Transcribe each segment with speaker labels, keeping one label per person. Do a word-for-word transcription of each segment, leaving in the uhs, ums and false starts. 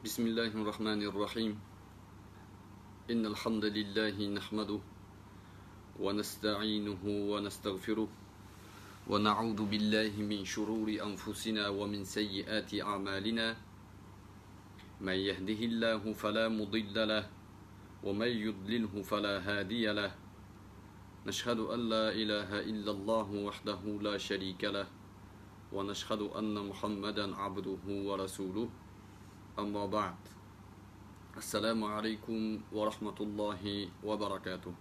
Speaker 1: بسم الله الرحمن الرحيم إن الحمد لله نحمده ونستعينه ونستغفره ونعوذ بالله من شرور أنفسنا ومن سيئات أعمالنا من يهده الله فلا مضل له ومن يضلله فلا هادي له نشهد أن لا إله إلا الله وحده لا شريك له ونشهد أن محمدا عبده ورسوله أما بعد السلام عليكم ورحمة الله وبركاته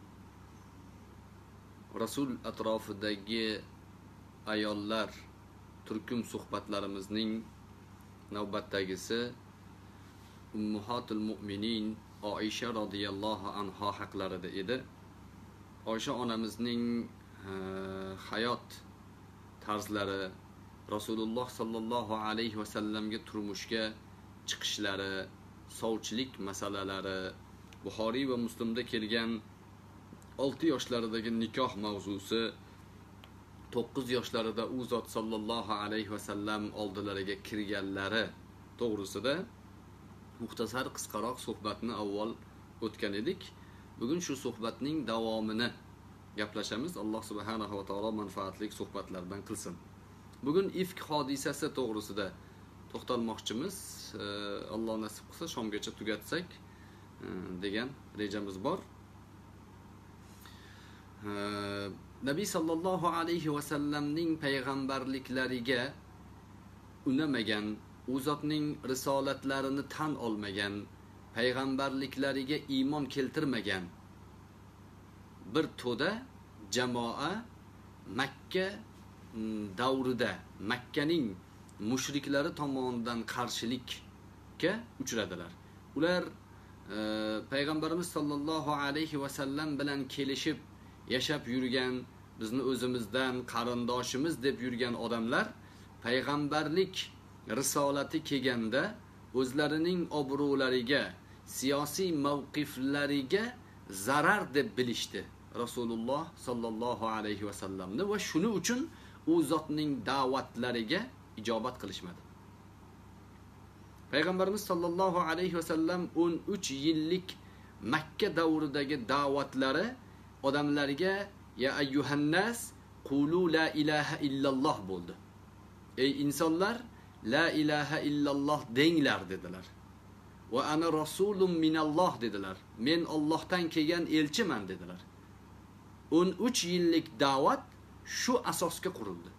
Speaker 1: Rasul atrofidagi ayollar turkum suhbatlarimizning navbatdagisi Ummuhatul Mu'minin Oisha radhiyallohu anha haqlarida edi. Oysha onamizning hayot tarzlari, Rasululloh sallallohu alayhi va sallamga turmushga chiqishlari, sovchilik masalalari, Buxoriy va Muslimda kelgan olti yoshlardagi nikoh mavzusi, to'qqiz yoshlarida u zot sallallohu alayhi va sallam oldilariga kirganlari to'g'risida muxtasar qisqaroq suhbatni avval o'tgan edik. Bugun shu suhbatning davomini gaplashamiz. Alloh subhanahu va taolo manfaatli suhbatlardan qilsin. Bugun ifk hodisasi to'g'risida to'xtalmoqchimiz. Alloh nasib qilsa shomgacha tugatsak degan rejamiz bor. Nabiy sallallohu alayhi va sallamning payg'ambarliklariga unamagan, u zotning risolatlarini tan olmagan, payg'ambarliklariga iymon keltirmagan bir to'da jamoa Makka davrida Makkaning mushriklari tomonidan qarshilikka uchradilar. Ular e, payg'ambarimiz sallallohu alayhi va sallam bilan kelishib yashab yurgan, bizni o'zimizdan qarindoshimiz deb yurgan odamlar payg'ambarlik risolati kelganda o'zlarining obro'lariga, siyosiy mavqiflariga zarar deb bilishdi Rasululloh sallallohu alayhi va sallamni va shuning uchun u zotning da'vatlariga ijobat qilishmadi. Payg'ambarimiz sallallohu alayhi va sallam o'n uch yillik Makka davridagi da'vatlari odamlarga ya ayyuhannas qulu la ilaha illalloh bo'ldi. Ey insonlar, la ilaha illalloh denglar dedilar. Va ana rasulun minalloh dedilar. Men Allohdan kelgan elchiman dedilar. o'n uch yillik da'vat shu asosga qurildi.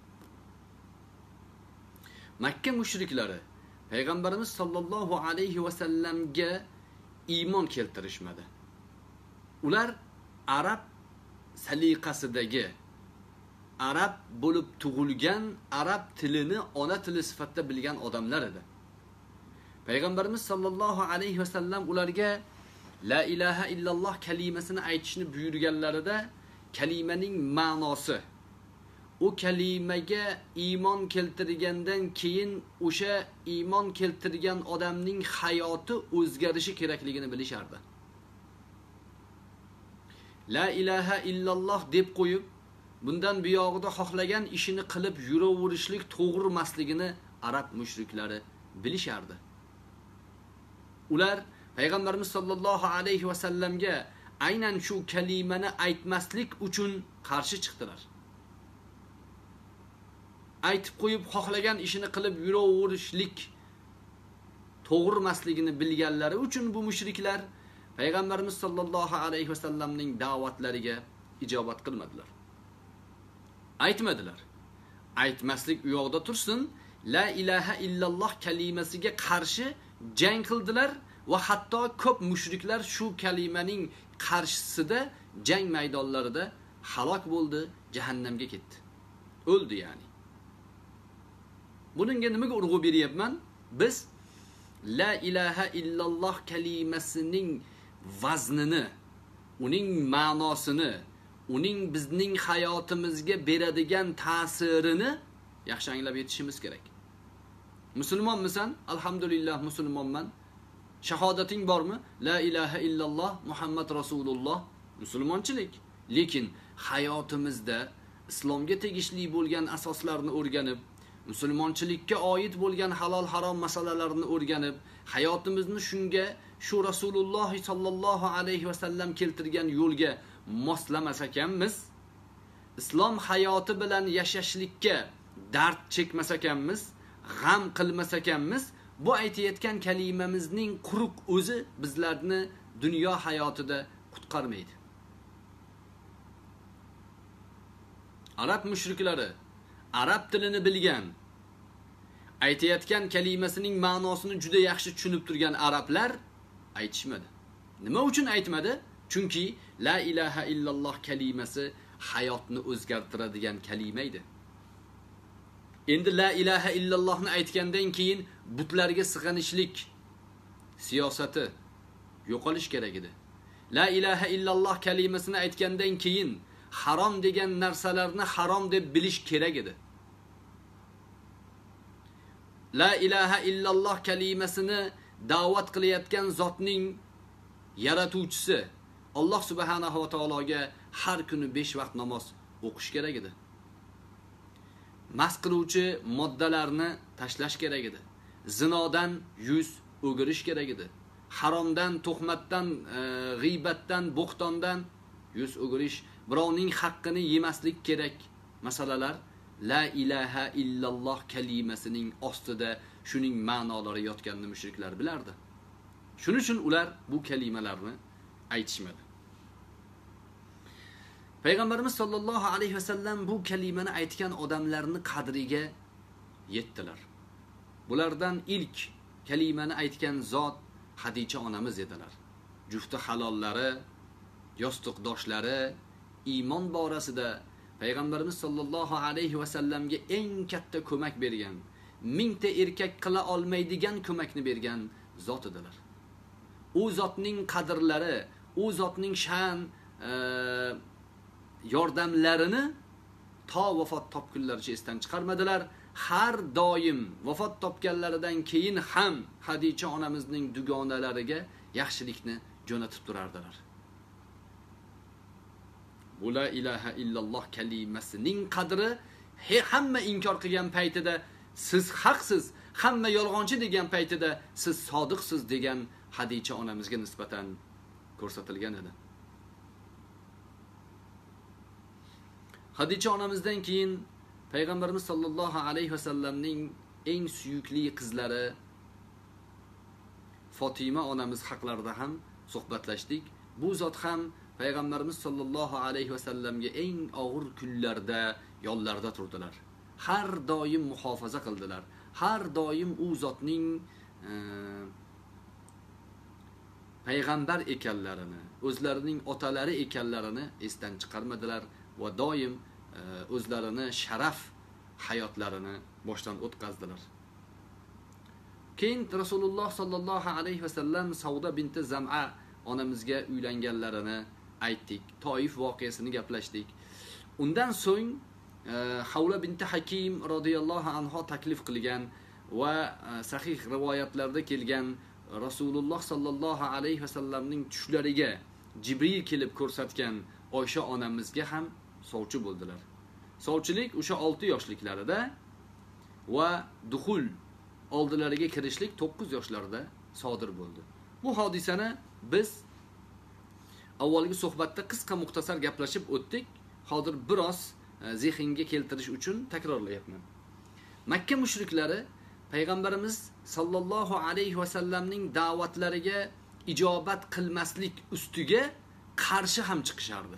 Speaker 1: Makka mushriklari payg'ambarimiz sallallohu alayhi va sallamga iymon keltirishmadi. Ular arab saliqasidagi, arab bo'lib tug'ilgan, arab tilini ona tili sifatida bilgan odamlar edi. Payg'ambarimiz sallallohu alayhi va sallam ularga la ilaha illalloh kalimasini aytishni buyurganlarida kalimaning ma'nosi, u kalimaga iymon keltirgandan keyin o'sha iymon keltirgan odamning hayoti o'zgarishi kerakligini bilishardi. La ilaha illalloh deb qo'yib, bundan buyog'ida xohlagan ishini qilib yuraverishlik to'g'rimasligini arab mushriklari bilishardi. Ular payg'ambarimiz sallallohu alayhi va sallamga aynan shu kalimani aytmaslik uchun qarshi chiqdilar. Aytib qo'yib xohlagan ishini qilib yuraverishlik to'g'rimasligini bilganlari uchun bu mushriklar payg'ambarimiz sallallohu alayhi va sallamning da'vatlariga ijobat qilmadilar. Aytmadilar. Aytmaslik u yoqda tursin, la ilaha illalloh kalimasiga qarshi jang qildilar va hatto ko'p mushriklar shu kalimaning qarshisida jang maydonlarida halok bo'ldi, jahannamga ketdi. O'ldi ya'ni. Buningga nimaga urg'u beryapman? Biz la ilaha illalloh kalimasining vaznini, uning ma'nosini, uning bizning hayotimizga beradigan ta'sirini yaxshi anglab yetishimiz kerak. Musulmonmisan? Alhamdulillah musulmonman. Shahodating bormi? La ilaha illalloh Muhammad Rasululloh. Musulmonchilik. Lekin hayotimizda islomga tegishli bo'lgan asoslarni o'rganib, musulmonchilikka oid bo'lgan halol harom masalalarni o'rganib, hayotimizni shunga, shu Rasululloh sallallohu alayhi va sallam keltirgan yo'lga moslamas ekanmiz, islom hayoti bilan yashashlikka dard chekmas ekanmiz, g'am qilmas ekanmiz, bu aytayotgan kalimamizning quruq o'zi bizlarni dunyo hayotida qutqarmaydi. Arab mushriklari, arab tilini bilgan, aytayotgan kalimasining ma'nosini juda yaxshi tushunib turgan arablar aytishmadi. Nima uchun aytmadi? Chunki la ilaha illalloh kalimasi hayotni o'zgartiradigan kalima edi. Endi la ilaha illallohni aytgandan keyin butlarga sig'inishlik siyosati yo'qolish kerak edi. La ilaha illalloh kalimasini aytgandan keyin harom degan narsalarni harom deb bilish kerak edi. La ilaha illalloh kalimasini da'vat qilayotgan zotning yaratuvchisi Alloh subhanahu va taologa har kuni besh vaqt namoz o'qish kerak edi. Mast qiluvchi moddalarni tashlash kerak edi. Zinodan yuz o'girish kerak edi. Haromdan, tuhmatdan, g'iybatdan, bo'xtondan yuz o'girish, birovning haqqini yemaslik kerak masalalar la ilaha illalloh kalimasining ostida shuning ma'nolari yotganini mushriklar bilardi. Shuning uchun ular bu kalimalarni aytishmadi. Payg'ambarimiz sollallohu alayhi va sallam bu kalimani aytgan odamlarni qadriga yetdilar. Bulardan ilk kalimani aytgan zot Hadicha onamiz edilar. Jufti halollari, yostiqdoshlari iymon borasida Payg'ambarimiz sollallohu alayhi va sallamga eng katta ko'mak bergan, mingta erkak qila olmaydigan ko'makni bergan zot edilar. U zotning qadrlari, u zotning sha'an e, yordamlarini to vafot topgunlaricha esdan chiqarmadilar. Har doim vafot topganlaridan keyin ham Hadicha onamizning dugonalariga yaxshilikni jo'natib turardilar. Bu la ilaha illalloh kalimasining qadri hamma inkor qilgan paytida siz haqsiz, hamma yolg'onchi degan paytida siz sodiqsiz degan Hadicha onamizga nisbatan ko'rsatilgan edi. Hadicha onamizdan keyin Payg'ambarimiz sollallohu alayhi va sallamning eng suyukli qizlari Fatima onamiz haqlarida ham suhbatlashdik. Bu zot ham Payg'ambarimiz sollallohu alayhi va sallamga eng og'ir kunlarda yonlarida turdilar. Har doim muhofaza qildilar. Har doim u zotning e, payg'ambar ekanlarini, o'zlarining otalari ekanlarini esdan chiqarmadilar va doim e, o'zlarini sharaf hayotlarini boshdan o'tkazdilar. Keyin Rasululloh sollallohu alayhi va sallam Savda binti Zam'a onamizga uylanganlarini aytdik. Toif voqeasini gaplashdik. Undan so'ng e, Havla binti Hakim radhiyallohu anha taklif qilgan va e, sahih rivoyatlarda kelgan Rasululloh sallallohu alayhi va sallamning tushlariga Jibril kelib ko'rsatgan Oysha onamizga ham sovchi bo'ldilar. Sovchilik o'sha olti yoshliklarida va duxul oldilariga kirishlik to'qqiz yoshlarida sodir bo'ldi. Bu hodisani biz avvalgi suhbatda qisqa muxtasar gaplashib o'tdik. Hozir biroz zehnga keltirish uchun takrorlayapman. Makka mushriklari Payg'ambarimiz sallallohu alayhi va sallamning da'vatlariga ijobat qilmaslik ustiga qarshi ham chiqishardi.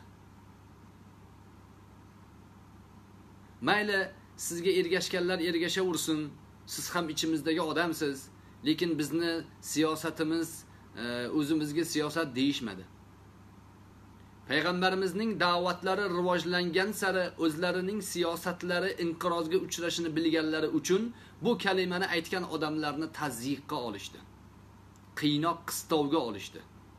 Speaker 1: Mayli sizga ergashganlar ergashaversin, siz ham ichimizdagi odamsiz, lekin bizni siyosatimiz o'zimizga siyosat deyishmadi. Payg'ambarimizning da'vatlari rivojlangan sari o'zlarining siyosatlari inqirozga uchrashini bilganlari uchun bu kalimani aytgan odamlarni tazyiqqa olishdi. Qiynoq qistovga olishdi.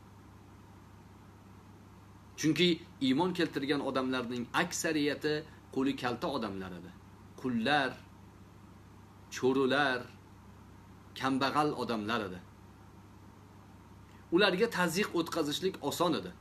Speaker 1: Chunki iymon keltirgan odamlarning aksariyati qo'li kalta odamlar edi. Qullar, cho'rular, kambag'al odamlar edi. Ularga tazyiq o'tkazishlik oson edi.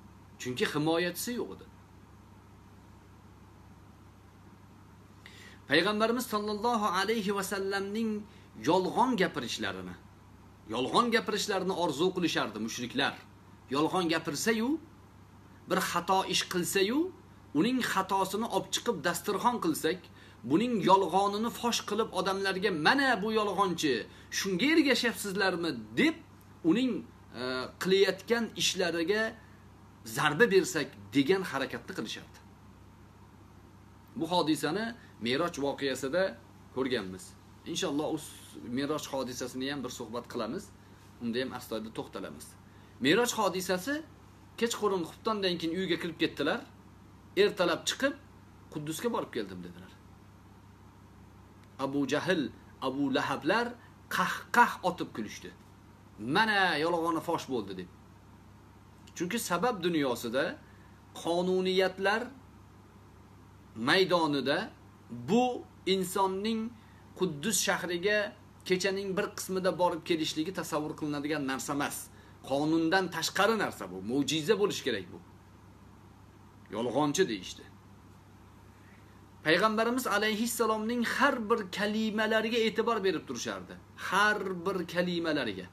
Speaker 1: Chunki himoyachisi yo'q edi. Payg'ambarimiz sollallohu alayhi va sallamning yolg'on gapirishlarini, yolg'on gapirishlarini orzu qilishardi mushriklar. Yolg'on gapirsa-yu, bir xato ish qilsa-yu, uning xatosini olib chiqib dasturxon qilsak, buning yolg'onini fosh qilib odamlarga mana bu yolg'onchi, shunga ergashyapsizlarmi deb uning e, qilayotgan ishlariga zarba bersak degan harakatni qilishardi. Bu hodisani Me'roj voqeasida ko'rganmiz. Inshaalloh u Me'roj hodisasini ham bir suhbat qilamiz. Unda ham astoydil to'xtalamiz. Me'roj hodisasi kechqurun xuftondan keyin uyga kirib ketdilar. Ertalab chiqib Quddusga borib keldim dedilar. Abu Jahl, Abu Lahablar qah-qah otib kulishdi. Mana yolg'oni fosh bo'ldi deb. Chunki sabab dunyosida qonuniyatlar maydonida bu insonning Quddus shahriga kechaning bir qismida borib kelishligi tasavvur qilinadigan narsa emas. Qonundan tashqari narsa bu, mo'jiza bo'lish kerak bu. Yolg'onchi deyishdi. Payg'ambarimiz alayhissalomning har bir kalimalariga e'tibor berib turishardi. Har bir kalimalariga.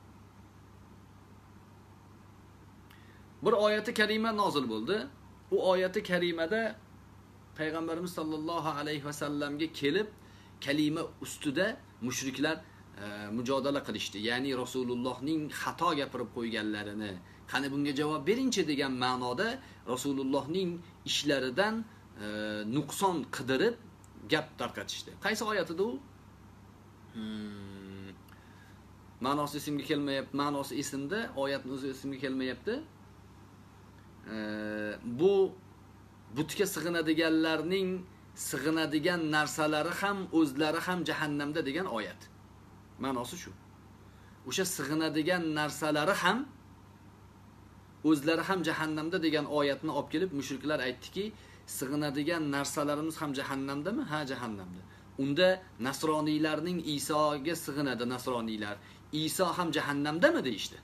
Speaker 1: Bir oyati karima nozil bo'ldi. U oyati karimada Payg'ambarimiz sollallohu alayhi va sallamga kelib kalima ustida mushriklar e, mujodala qilishdi. Ya'ni Rasulullohning xato gapirib qo'yganlarini, qani bunga javob beringchi degan ma'noda Rasulullohning ishlaridan e, nuqson qidirib gap tarqatishdi. Qaysi oyatida u? Hmm. Ma'nosi esimga kelmayapti, ma'nosi esimda, oyatning o'zi esimga kelmayapti. E, bu butga sig'inadiganlarning sig'inadigan narsalari ham o'zlari ham jahannamda degan oyat. Ma'nosi shu. O'sha sig'inadigan narsalari ham o'zlari ham jahannamda degan oyatni olib kelib mushriklar aytdiki, sig'inadigan narsalarimiz ham jahannamdami? Ha, jahannamda. Unda nasroniylarning Isoga sig'inadi nasroniylar. Iso ham jahannamdami deyishdi.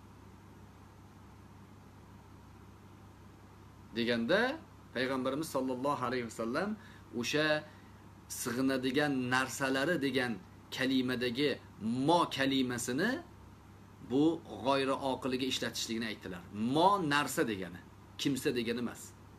Speaker 1: Deganda Payg'ambarimiz sollallohu alayhi vasallam o'sha sig'inadigan narsalari degan kalimadagi mo kalimasini bu g'oyri oqiliga ishlatishligini aytdilar. Mo narsa degani, kimsa degani emas.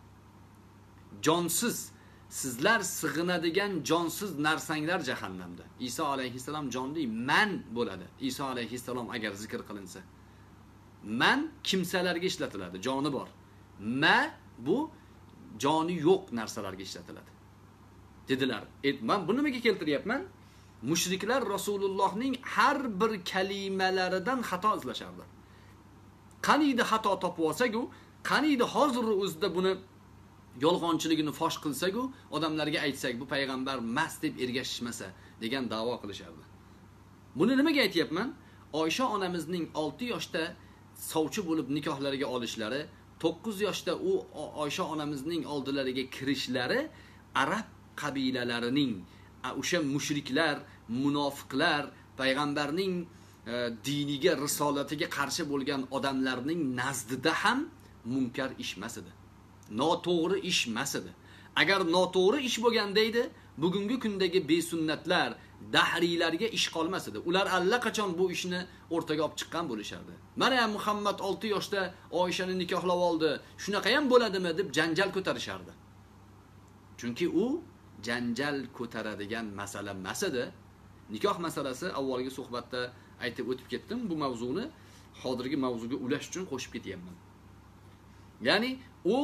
Speaker 1: Jonsiz, sizlar sig'inadigan jonsiz narsanglar jahannamda. Iso alayhissalom jonli man bo'ladi. Iso alayhissalom agar zikr qilinsa. Man kimsalarga ishlatiladi, joni bor. Ma bu joni yo'q narsalarga ishlatiladi dedilar. Men buni nimaga keltiryapman? Mushriklar Rasulullohning har bir kalimalaridan xato izlashardi. Qaniydi xato topib olsak-u, qaniydi hozir o'zida buni yolg'onchiligini fosh qilsak-u, odamlarga aytsak, bu payg'ambar mas deb ergashishmasa degan da'vo qilishardi. Buni nimaga aytayapman? Oysha onamizning olti yoshda sovchi bo'lib nikohlariga olishlari, to'qqiz yoshda u Oysha onamizning oldilariga kirishlari arab qabilalarining o'sha mushriklar, munofiqlar, payg'ambarning e, diniga, risolatiga qarshi bo'lgan odamlarning nazdida ham munkar ish emas edi. Noto'g'ri ish emas edi. Agar noto'g'ri ish bo'lganda edi, bugungi kundagi besunnatlar, dahriylarga ish qolmas edi. Ular allaqachon bu ishni o'rtaga olib chiqqan bo'lishardi. Mana Muhammad olti yoshda Oyshani nikohlab oldi. Shunaqa ham bo'ladimi deb janjal ko'tarishardi. Chunki u janjal ko'taradigan masala emas edi. Nikoh masalasi avvalgi suhbatda aytib o'tib ketdim. Bu mavzuni hozirgi mavzuga ulash uchun qo'shib ketyapman. Ya'ni u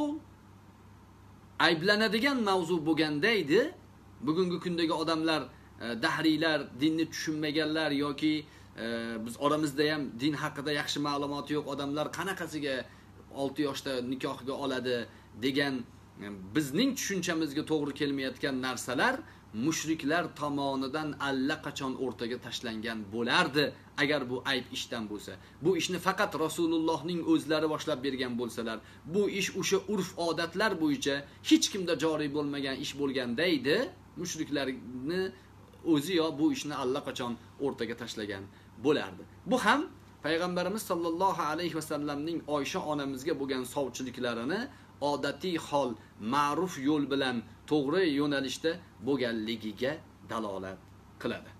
Speaker 1: ayblanadigan mavzu bo'lganda edi, bugungi kundagi odamlar, dahriylar, dinni tushunmaganlar yoki e, biz oramizda ham din haqida yaxshi ma'lumoti yo'q odamlar qanaqasiga olti yoshda nikohga oladi degan bizning tushunchamizga to'g'ri kelmayotgan narsalar mushriklar tomonidan allaqachon o'rtaga tashlangan bo'lardi agar bu ayb ishdan bo'lsa. Bu ishni faqat Rasulullohning o'zlari boshlab bergan bo'lsalar, bu ish o'sha urf odatlar bo'yicha hech kimda joriy bo'lmagan ish bo'lganda edi, mushriklarni o'zi yo bu ishni allaqachon o'rtaga tashlagan bo'lardi. Bu ham payg'ambarimiz sollallohu alayhi vasallamning Oysha onamizga bo'lgan sovchiliklarini odatiy hol, ma'ruf yo'l bilan to'g'ri yo'nalishda bo'lganligiga dalolat qiladi.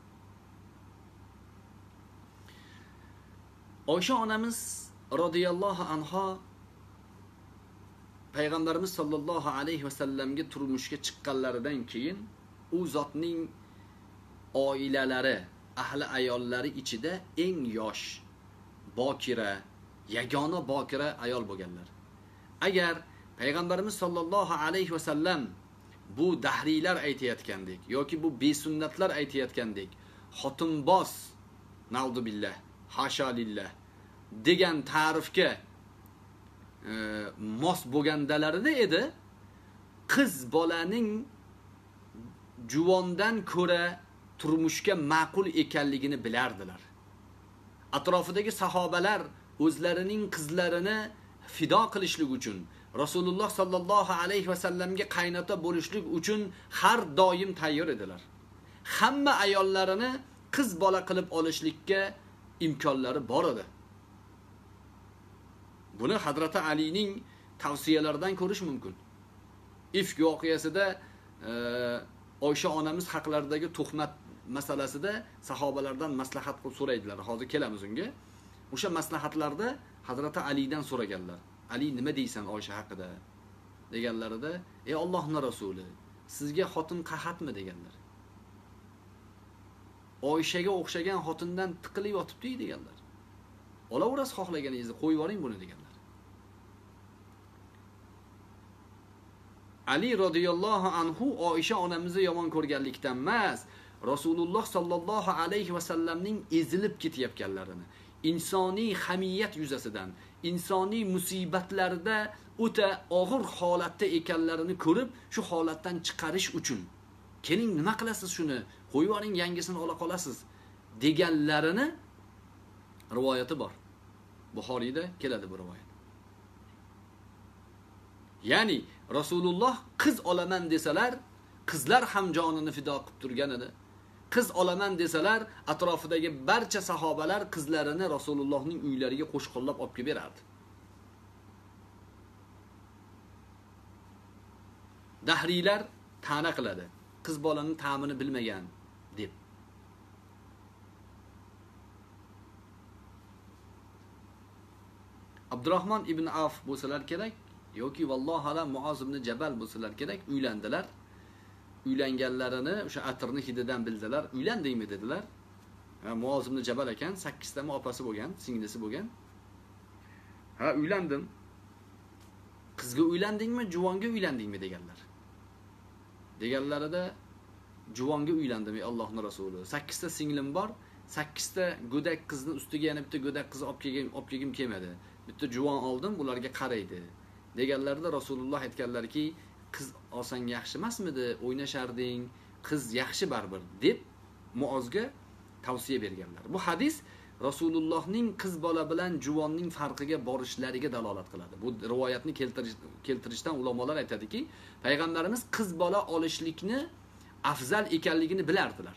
Speaker 1: Oysha onamiz radhiyallohu anha payg'ambarimiz sollallohu alayhi vasallamga turmushga chiqqanlaridan keyin u zotning oilalari, ahli ayollari ichida eng yosh, bokira, yagona bokira ayol bo'lganlar. Agar payg'ambarimiz sollallohu alayhi vasallam bu dahriylar aytayotgandek yoki bu besunnatlar aytayotgandek xotinboz, na'udhu billah, hasha lillah degan ta'rifga e, mos bo'lgandalarida edi, qiz bolaning juvondan ko'ra turmushga ma'qul ekanligini bilardilar. Atrofidagi sahobalar o'zlarining qizlarini fido qilishlik uchun, Rasululloh sallallohu alayhi vasallamga qaynota bo'lishlik uchun har doim tayyor edilar. Hamma ayollarini qiz bola qilib olishlikka imkonlari bor edi. Buni Hazrati Alining tavsiyalaridan ko'rish mumkin. Ifk voqeasida e, Oysha onamiz haqlaridagi tuhmat masalasida sahobalardan maslahat qilib so'raydilar. Hozir kelamiz unga. O'sha maslahatlarda Hazrati Alidan so'raganlar. Ali, nima deysan Oysha haqida? Deganlarida, ey Allohning rasuli, sizga xotin qahatmi deganlar. Oyshaga o'xshagan xotindan tiqilib yotibdi deganlar. Olaverasiz xohlaganingizni qo'yib yuboring buni deganlar. Ali radhiyallohu anhu Oysha onamizni yomon ko'rganlikdan emas, Rasululloh sallallohu alayhi vasallamning ezilib ketayotganlarini, insoniy hamiyat yuzasidan, insoniy musibatlarda o'ta og'ir holatda ekanlarini ko'rib, shu holatdan chiqarish uchun keling nima qilasiz shuni, qo'yib yuboring, yangisini ola qolasiz deganlarini rivoyati bor. Buxoriyda keladi bu rivoyat. Ya'ni Rasululloh qiz olaman desalar, qizlar ham jonini fido qilib turgan edi. Qiz olaman desalar, atrofidagi barcha sahobalar qizlarini Rasulullohning uylariga qo'shqo'llab olib kelib berardi. Dahriylar ta'na qiladi. Qiz bolaning ta'mini bilmagan deb. Abdurrahmon ibn Avf bo'lsalar kerak yoki vallohu alam Muoz ibn Jabal bo'lsalar kerak, uylandilar. Uylanganlarini o'sha atirni hididan bildilar. Uylandingmi dedilar. Ha, Muoz ibn Jabal ekan, sakkiz ta opasi bo'lgan, singlisi bo'lgan. Ha, uylandim. Qizga uylandingmi, juvonga uylandingmi deganlar. Deganlarida juvonga uylandim ey Allohning rasuli. sakkiz ta singlim bor, sakkiz ta go'dak qizni ustiga yana bitta go'dak qiz olib kelgim, olib kelgim kelmadi. Bitta juvon oldim, ularga qaraydi. Deganlarida Rasululloh aytganlarki, qiz olsang yaxshi emasmidi? O'ynasharding, qiz yaxshi baribir deb Muozga tavsiya berganlar. Bu hadis Rasulullohning qiz bola bilan juvonning farqiga borishlariga dalolat qiladi. Bu rivoyatni keltirish, keltirishdan ulamolar aytadiki, payg'ambarimiz qiz bola olishlikni afzal ekanligini bilardilar.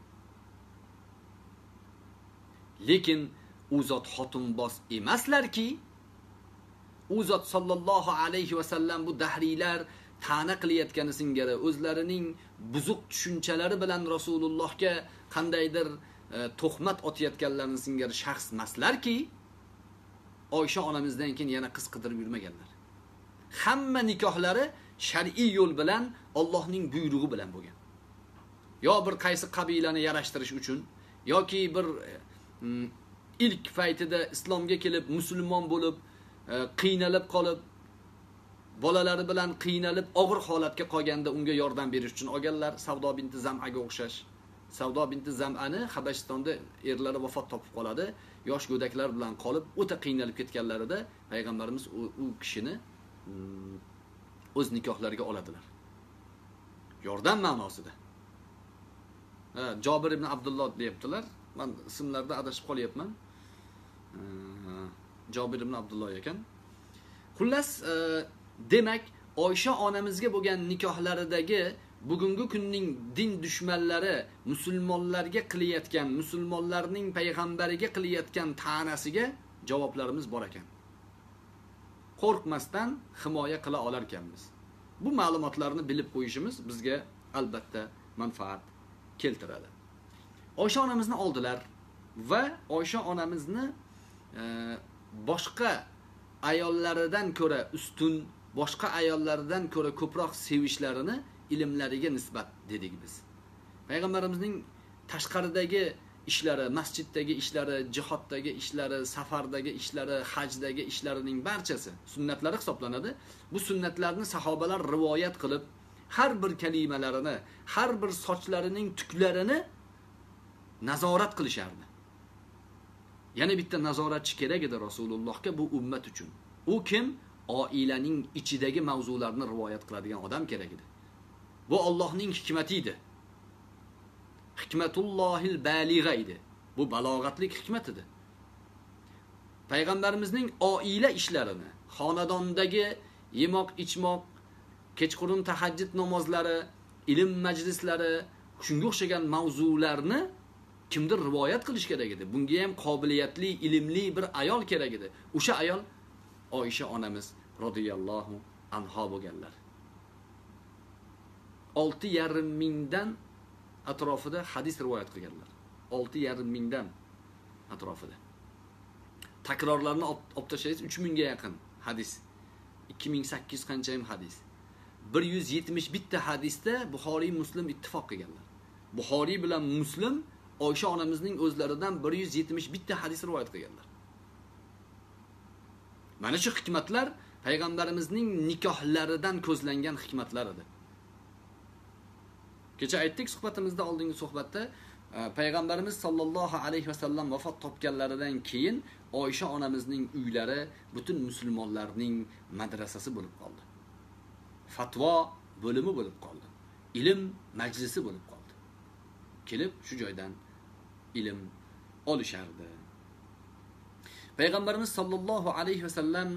Speaker 1: Lekin u zot xotinboz emaslarki, u zot sallallohu alayhi vasallam bu dahriylar ta'na qilayotgani singari o'zlarining buzuq tushunchalari bilan Rasulullohga qandaydir e, tuhmat otayotganlarini singari shaxs emaslarki, Oysha onamizdan keyin yana qiz qidirib yurmaganlar. Hamma nikohlari shar'iy yo'l bilan Allohning buyrug'i bilan bo'lgan. Yo bir qaysi qabilani yarashtirish uchun yoki bir e, ilk paytida islomga kelib musulmon bo'lib e, qiynalib qolib bolalari bilan qiynalib og'ir holatga qolganda unga yordam berish uchun olganlar. Savdo binti Zam'aga o'xshash. Savdo binti Zam'ani Habashistonda erlari vafot topib qoladi. Yosh go'daklar bilan qolib o'ta qiynalib ketganlarida payg'ambarimiz u, u kishini o'z nikohlariga oladilar. Yordam ma'nosida. Ha, Jobir ibn Abdulloh deyaptilar. Men ismlarda adashib qolyapman. Jobir ibn Abdulloh ekan. Xullas, e, demak, Oysha onamizga bo'lgan nikohlaridagi bugungi kunning din dushmanlari musulmonlarga qilayotgan, musulmonlarning payg'ambariga qilayotgan ta'nasiga javoblarimiz bor ekan. Qo'rqmasdan himoya qila olar ekanmiz. Bu ma'lumotlarni bilib qo'yishimiz bizga albatta manfaat keltiradi. Oysha onamizni oldilar va Oysha onamizni e, boshqa ayollaridan ko'ra ustun, boshqa ayollaridan ko'ra ko'proq sevishlarini ilmlariga nisbat dedik biz. Payg'ambarimizning tashqaridagi ishlari, masjiddagi ishlari, jihoddagi ishlari, safardagi ishlari, hajdagi ishlarining barchasi sunnatlari hisoblanadi. Bu sunnatlarni sahobalar rivoyat qilib, har bir kalimalarini, har bir sochlarining tuklarini nazorat qilishardi. Yana bitta nazoratchi kerak edi Rasulullohga bu ummat uchun. U kim? Oilaning ichidagi mavzularni rivoyat qiladigan odam kerak edi. Bu Allohning hikmati edi. Hikmatullohil balig'a edi. Bu balog'atlik hikmat edi. Payg'ambarimizning oila ishlarini, xonadondagi yemoq, ichmoq, kechqurun tahajjud namozlari, ilm majlislari, shunga o'xshagan mavzularni kimdir rivoyat qilish kerak edi. Bunga ham qobiliyatli, ilmli bir ayol kerak edi. O'sha ayol Oysha onamiz radhiyallohu anha bo'lganlar. olti yarim mingdan atrofida hadis rivoyat qilganlar. olti yarim mingdan atrofida. Takrorlarni olib tashlaysiz uch mingga yaqin hadis. ikki ming sakkiz qancha ham hadis. bir yuz yetmish bitta hadisda Buxoriy, Muslim ittifoq qilganlar. Buxoriy bilan Muslim Oysha onamizning o'zlaridan bir yuz yetmish bitta hadis rivoyat qilganlar. Mana shu hikmatlar payg'ambarimizning nikohlaridan ko'zlangan hikmatlar edi. Kecha aytdik suhbatimizda, oldingi suhbatda payg'ambarimiz sollallohu alayhi vasallam vafot topganlaridan keyin Oysha onamizning uylari butun musulmonlarning madrasasi bo'lib qoldi. Fatvo bo'limi bo'lib qoldi. Ilm majlisi bo'lib qoldi. Kelib shu joydan ilm olishardi. Payg'ambarimiz sollallohu alayhi vasallam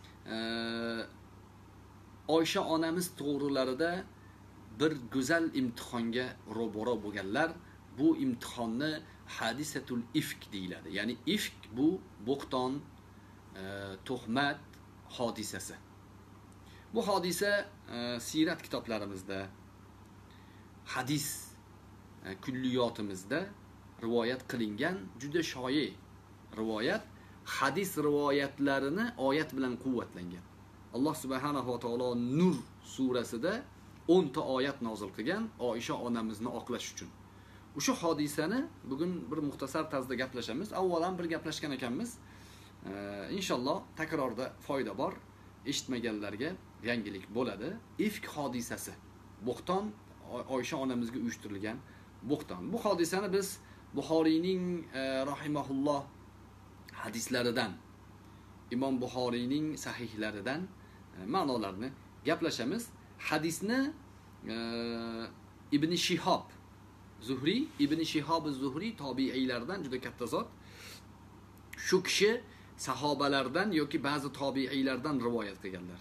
Speaker 1: Oysha onamiz to'g'rilarida bir go'zal imtihonga ro'baro bo'lganlar. Bu imtihonni hadisatul ifk deyiladi. Ya'ni ifk bu bo'xton, e, tuhmat hodisasi. Bu hodisa e, sirat kitoblarimizda, hadis e, kulliyotimizda rivoyat qilingan juda shoyi rivoyat. Hadis rivoyatlarini oyat bilan quvvatlangan. Alloh subhanahu va taolo Nur surasida o'n ta oyat nozil qilgan Oysha onamizni oqlash uchun. O'sha hodisani bugun bir muxtasar tarzda gaplashamiz. Avvalan bir gaplashgan ekanmiz. E, inshaalloh takrorda foyda bor. Eshitmaganlarga yangilik bo'ladi. Ifk hodisasi. Bo'xton Oysha onamizga uyushtirilgan bo'xton. Bu hodisani biz Buxoriyning e, rahimahulloh hadislaridan, Imom Buxoriyning sahihlaridan e, ma'nolarni gaplashamiz. Hadisni e, Ibn Shihob Zuhri, Ibn Shihob Zuhri tobiiylardan juda katta zot. Shu kishi sahobalardan yoki ba'zi tobiiylardan rivoyat qilganlar.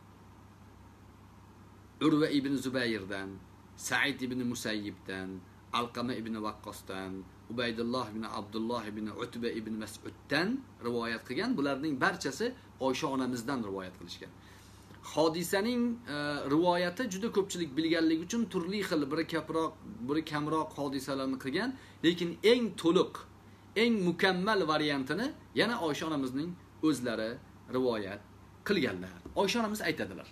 Speaker 1: Urva ibn Zubayrdan, Sa'id ibn Musayyibdan, Alqama ibn Waqqosdan, Ubaydulloh ibn Abdulloh ibn Utba ibn Mas'uddan rivoyat qilgan. Bularning barchasi Oysha onamizdan rivoyat qilishgan. Hodisaning e, rivoyati juda ko'pchilik bilganligi uchun turli xil, biri ko'proq, biri kamroq hodisalarni qilgan, lekin eng to'liq, eng mukammal variantini yana Oysha onamizning o'zlari rivoyat qilganlar. Oysha onamiz aytadilar: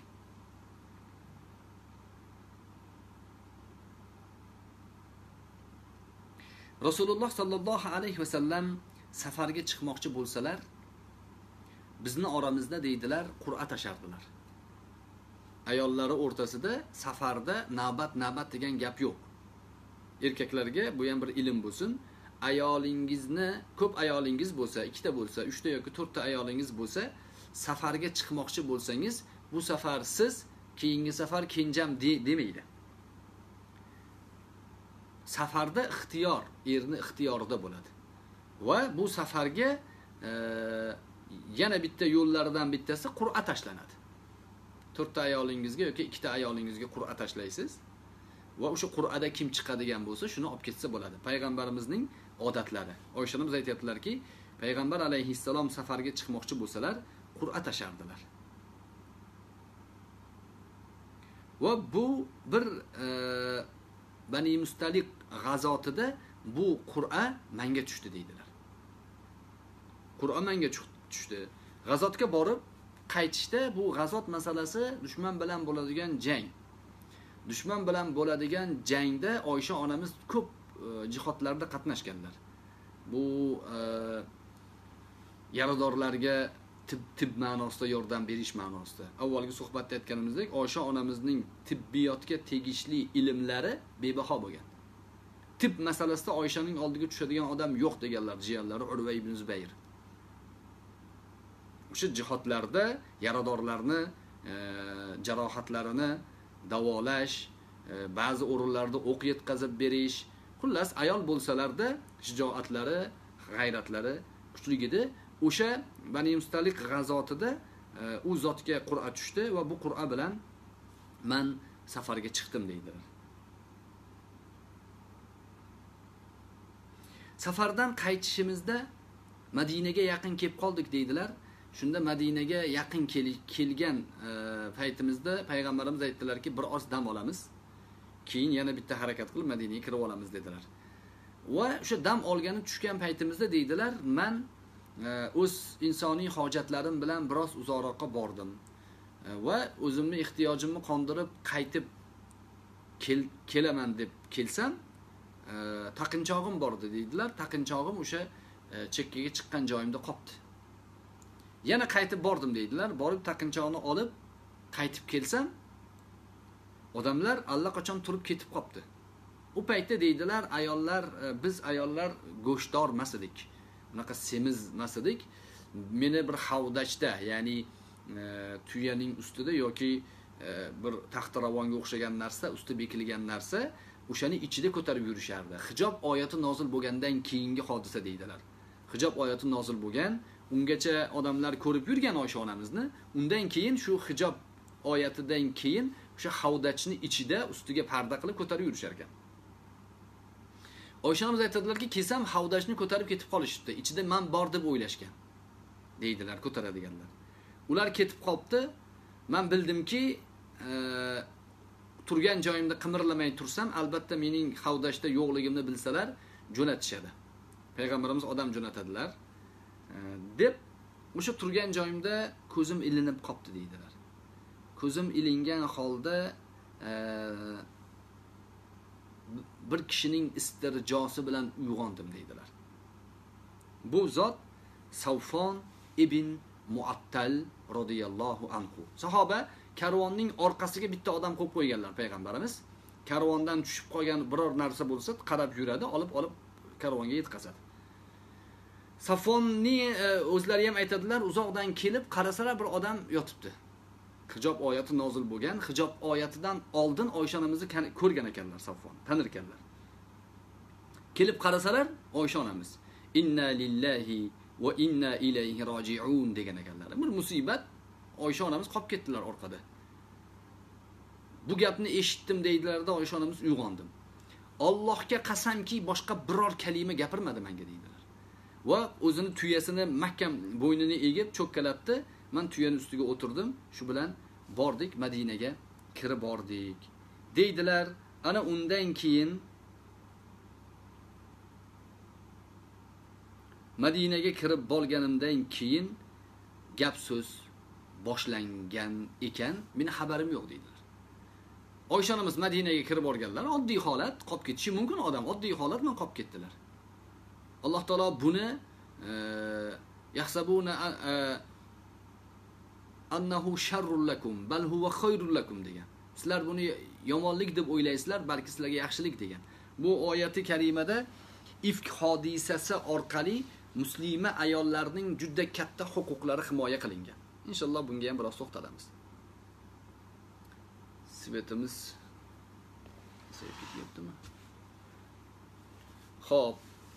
Speaker 1: Rasululloh sallallohu alayhi vasallam safarga chiqmoqchi bo'lsalar, bizni oramizda deydilar, qur'a tashardilar. Ayollari o'rtasida safarda navbat-navbat degan gap yo'q. Erkaklarga bu ham bir ilm bo'lsin. Ayolingizni, ko'p ayolingiz bo'lsa, ikkita bo'lsa, uchta yoki to'rtta ayolingiz bo'lsa, safarga chiqmoqchi bo'lsangiz, bu safar siz, keyingi safar kenjam de, demaydi. Safarda ixtiyor, erni ixtiyorida bo'ladi. Va bu safarga e, yana bitta yo'llaridan bittasi qur'a tashlanadi. to'rtta ayolingizga yoki ikkita ayolingizga qur'a tashlaysiz va o'sha Qur'ada kim chiqadigan bo'lsa, shuni olib ketsa bo'ladi. Payg'ambarimizning odatlari. Oysha onamiz aytayaptilarki, payg'ambar alayhissalom safarga chiqmoqchi bo'lsalar, Qur'a tashardilar. Va bu bir e, Bani Mustaliq g'azotida bu Qur'a menga tushdi deydilar. Qur'a menga tushdi. G'azotga borib qaytishda bu g'azot masalasi dushman bilan bo'ladigan jang. Dushman bilan bo'ladigan jangda Oysha onamiz ko'p e, jihodlarda qatnashganlar. Bu e, yaradorlarga tib, tib ma'nosida yordam berish ma'nosida. Avvalgi suhbatda aytganimizdek, Oysha onamizning tibbiyotga tegishli ilmlari bebaho bo'lgan. Tib masalasida Oyshaning oldiga tushadigan odam yo'q deganlar jiyanlari Urva ibn Zubayr. O'sha jihodlarda yaradorlarni e, jarohatlarini davolash, e, ba'zi o'rinlarda o'q yetkazib berish, xullas ayol bo'lsalarda shijoatlari, g'ayratlari kuchli edi. O'sha Bani Mustaliq g'azotida e, u zotga Qur'a tushdi va bu Qur'a bilan men safarga chiqdim deydilar. Safardan qaytishimizda Madinaga yaqin kelib qoldik deydilar. Shunda Madinaga yaqin kelgan e, paytimizda payg'ambarimiz aytdilarki, bir oz dam olamiz, keyin yana bitta harakat qilib Madinaga kirib olamiz dedilar. Va o'sha dam olgani tushgan paytimizda deydilar, men o'z insoniy hojatlarim bilan biroz uzoqroqqa bordim va o'zimni ehtiyojimni qondirib qaytib kel, kelaman deb kelsam, e, taqinchog'im bor dedilar. Taqinchog'im o'sha e, chekkaga chiqqan joyimda qoldi. Yana qaytib bordim deydilar. Borib taqinchoqni olib qaytib kelsam, odamlar allaqachon turib ketib qopti. U paytda deydilar, ayollar, biz ayollar go'shtdor emas edik. Bunaqa semiz emas edik. Meni bir havdachda, ya'ni e, tuyaning ustida yoki e, bir taxtiravonga o'xshagan narsa, usti bekilgan narsa, o'shani ichida ko'tarib yurishardi. Hijob oyati nozil bo'lgandan keyingi hodisa deydilar. Hijob oyati nozil bo'lgan, ungacha odamlar ko'rib yurgan Oysha onamizni, undan keyin shu hijob oyatidan keyin o'sha havdachni ichida ustiga parda qilib ko'tarib yurishar ekan. Oysha onamiz aytadilarki, kelsam havdachni ko'tarib ketib qolishibdi. Ichida men bor deb o'ylashgan. Deydilar ko'taradiganlar. Ular ketib qolibdi. Men bildimki, e, turgan joyimda qimirlamay tursam, albatta mening havdachda yo'qligimni bilsalar, jo'natishadi. Payg'ambarimiz odam jo'natadilar. E, deb o'sha turgan joyimda ko'zim ilinib qopti deydilar. Ko'zim ilingan holda e, bir kishining istirjosi bilan uyg'ondim deydilar. Bu zot Savfon ibn Muattal radhiyallohu anhu. Sahoba karvonning orqasiga bitta odam qo'yib qo'yganlar payg'ambarimiz. Karvondan tushib qolgan biror narsa bo'lsa, qarab yuradi, olib olib karvonga yetkazadi. Savfonni o'zlari ham aytadilar, uzoqdan kelib qarasalar bir odam yotibdi. Hijob oyati nozil bo'lgan, hijob oyatidan oldin Oysha onamizni ko'rgan ekanlar Savfon, tanir ekanlar. Kelib qarasalar Oysha onamiz inna lillahi va inna ilayhi roji'un degan ekanlar. Bir musibat, Oysha onamiz qolib ketdilar orqada. Bu gapni eshitdim deydilarda Oysha onamiz uyg'ondim. Allohga qasamki boshqa biror kalima gapirmadi menga deydilar. Va o'zini tuyasini mahkam bo'ynini egib cho'kkalatdi. Men tuyaning ustiga o'tirdim. Shu bilan bordik, Madinaga kirib bordik. Deydilar, ana undan keyin Madinaga kirib bo'lganimdan keyin gap so'z boshlangan ekan, meni xabarim yo'q deydilar. Oysha onamiz Madinaga kirib borganlar, oddiy holat, qolib ketishi mumkin odam, oddiy holat bilan qolib ketdilar. Alloh taolo buni yahsabuna annahu sharrul lakum bal huwa khayrul lakum degan. Sizlar buni yomonlik deb o'ylaysizlar, balki sizlarga yaxshilik degan. Bu oyati karimada ifk hodisasi orqali muslima ayollarning juda katta huquqlari himoya qilingan. Inshaalloh bunga ham biroz to'xtalamiz. Svetimiz sevib ketyaptimi? Xo'p.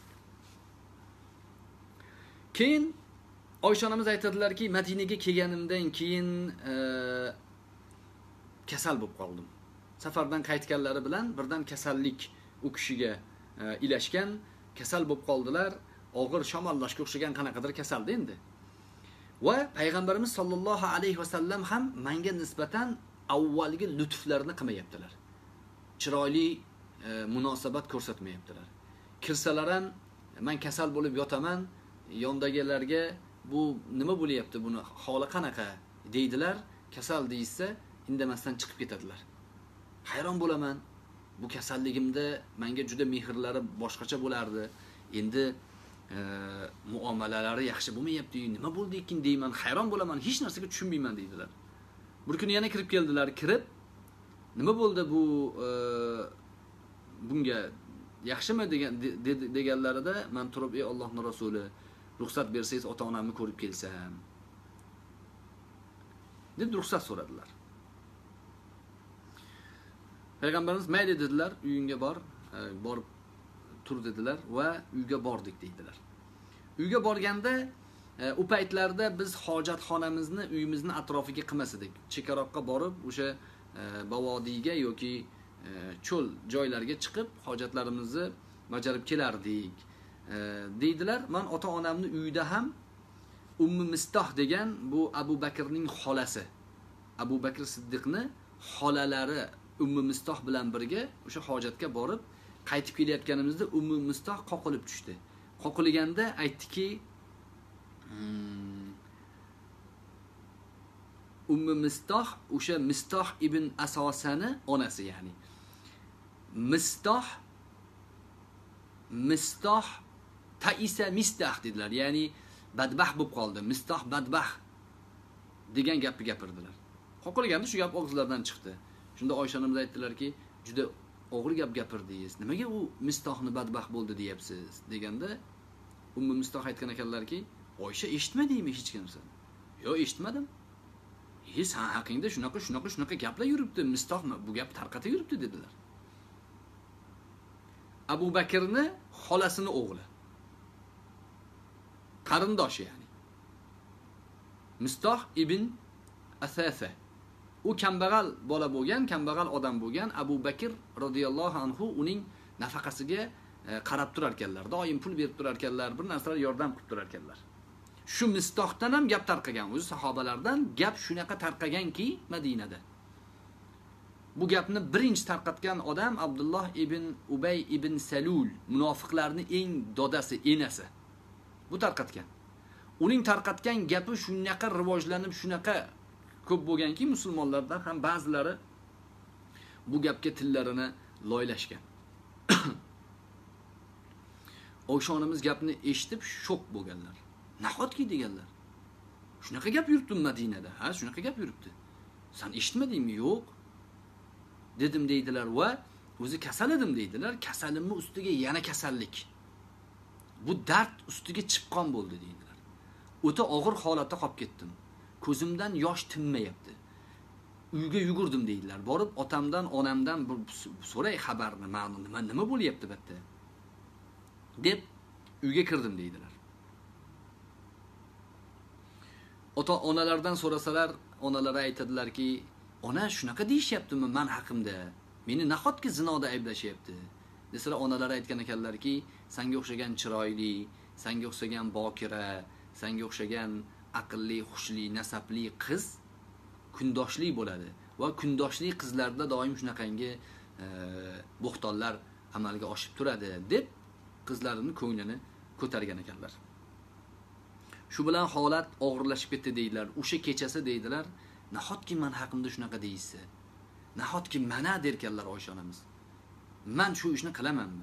Speaker 1: Keyin Oysha onamiz aytadilarki, Madinaga kelganimdan keyin e, kasal bo'lib qoldim. safardan qaytganlari bilan birdan kasallik u kishiga e, ilashgan, kasal bo'lib qoldilar. Og'ir shamollashga o'xshagan qanaqadir kasaldi endi. Va payg'ambarimiz sollallohu alayhi vasallam ham menga nisbatan avvalgi lutflarni qilmayaptilar. Chiroyli e, munosabat ko'rsatmayaptilar. Kirsalar ham men kasal bo'lib yotaman, yondagilarga bu nima bo'lyapti, buni holi qanaqa deydilar. Kasal deysa, indamasdan chiqib ketadilar. Hayron bo'laman. Bu kasalligimda menga juda mehrlari boshqacha bo'lardi. Endi e, muomalalari yaxshi bo'lmayapti. Nima bo'ldi ekan deyman, hayron bo'laman, hech narsaga tushunmayman deydilar. Bir kuni yana kirib keldilar, kirib nima bo'ldi bu e, bunga yaxshimi degan de, deganlarida men turib, ey Allohning rasuli, ruxsat bersangiz ota-onamni ko'rib kelsam deb ruxsat so'radilar. Payg'ambarimiz mayli dedilar, uyingga bor, e, borib tur dedilar va uyga bordik deydilar. Uyga borganda e, u paytlarda biz hojatxonamizni uyimizni atrofiga qilmas edik. Chekaroqqa borib, o'sha e, bavodiyga yoki e, cho'l joylarga chiqib hojatlarimizni bajarib kelardik e, deydilar. Men ota-onamni uyida ham Ummu Mistah degan bu Abu Bakrning xolasi, Abu Bakr Siddiqni xolalari Ummu Mistah bilan birga o'sha hojatga borib qaytib kelayotganimizda Ummu Mistah qoqilib tushdi. Qoqilganda aytdiki, hmm, Ummu Mistah o'sha Mistah ibn Asosani onasi, ya'ni Mistah Mistah Taisa Mistah dedilar, ya'ni badbaxt bo'lib qoldi. Mistah badbaxt degan gapni gapirdilar. Qoqilganda shu gap og'izlaridan chiqdi. Shunda Oysha onamiz aytdilarki, juda og'ir gap gapirdingiz. Nimaga u Mistahni badbaxt bo'ldi deyapsiz deganda Ummu Mistah aytgan ekanlarki, Oysha eshitmadingmi hech kimsani? Yo'q, eshitmadim. "He, sen haqingda shunaqa shunaqa shunaqa gaplar yuribdi, Mistah bu gap tarqatib yuribdi" dedilar. Abu Bakrni xolasini o'g'li. Qarindoshi ya'ni. Mistah ibn Asasa. U kambag'al bola bo'lgan, kambag'al odam bo'lgan. Abu Bakr radhiyallohu anhu uning nafaqasiga qarab turar ekanlar. Doim pul berib turar ekanlar, bir narsalar yordam qilib turar ekanlar. Shu Mistahdan ham gap tarqagan. O'zi sahobalardan gap shunaqa tarqaganki Madinada. Bu gapni birinchi tarqatgan odam Abdulloh ibn Ubay ibn Salul, munofiqlarning eng dodasi, enasi. Bu tarqatgan. Uning tarqatgan gapi shunaqa rivojlanib, shunaqa ko'p bo'lganki, musulmonlardan ham ba'zilari bu gapga tillarini loylashgan. Oysha onamiz gapni eshitib shok bo'lganlar. Nahotki deganlar. Shunaqa gap yuribdi Madinada. Ha, shunaqa gap yuribdi. Sen eshitmadingmi? Yo'q. Dedim deydilar va o'zi kasal edim deydilar. Kasalimni ustiga yana kasallik. Bu dard ustiga chipqon bo'ldi deydilar. O'ta og'ir holatda qolib ketdim. Ko'zimdan yosh tinmayapti. Uyga yugurdim deydilar. Borib otamdan, onamdan so'ray xabarni, ma'lum nima nima bo'lyapti bitta deb uyga kirdim deydilar. Ota-onalardan so'rasalar, onalari aytadilarki, "Ona shunaqa deyishyaptimi men haqimda? Meni nahotki zinoda ayblashyapti?" Desalar, onalari aytgan ekanlarki, "Senga o'xshagan chiroyli, senga o'xshagan bokira, senga o'xshagan aqlli, xushli, nasabli qiz kundoshli bo'ladi va kundoshli qizlarda doim shunaqangi e, bo'xtonlar amalga oshib turadi" deb qizlarining ko'nglini ko'targan ekanlar. Shu bilan holat og'irlashib ketdi deydilar. O'sha kechasi deydilar, "Nahotki men haqimda shunaqa deysiz? Nahotki mana" derkanlar Oysha onamiz. "Men shu ishni qilamanmi?"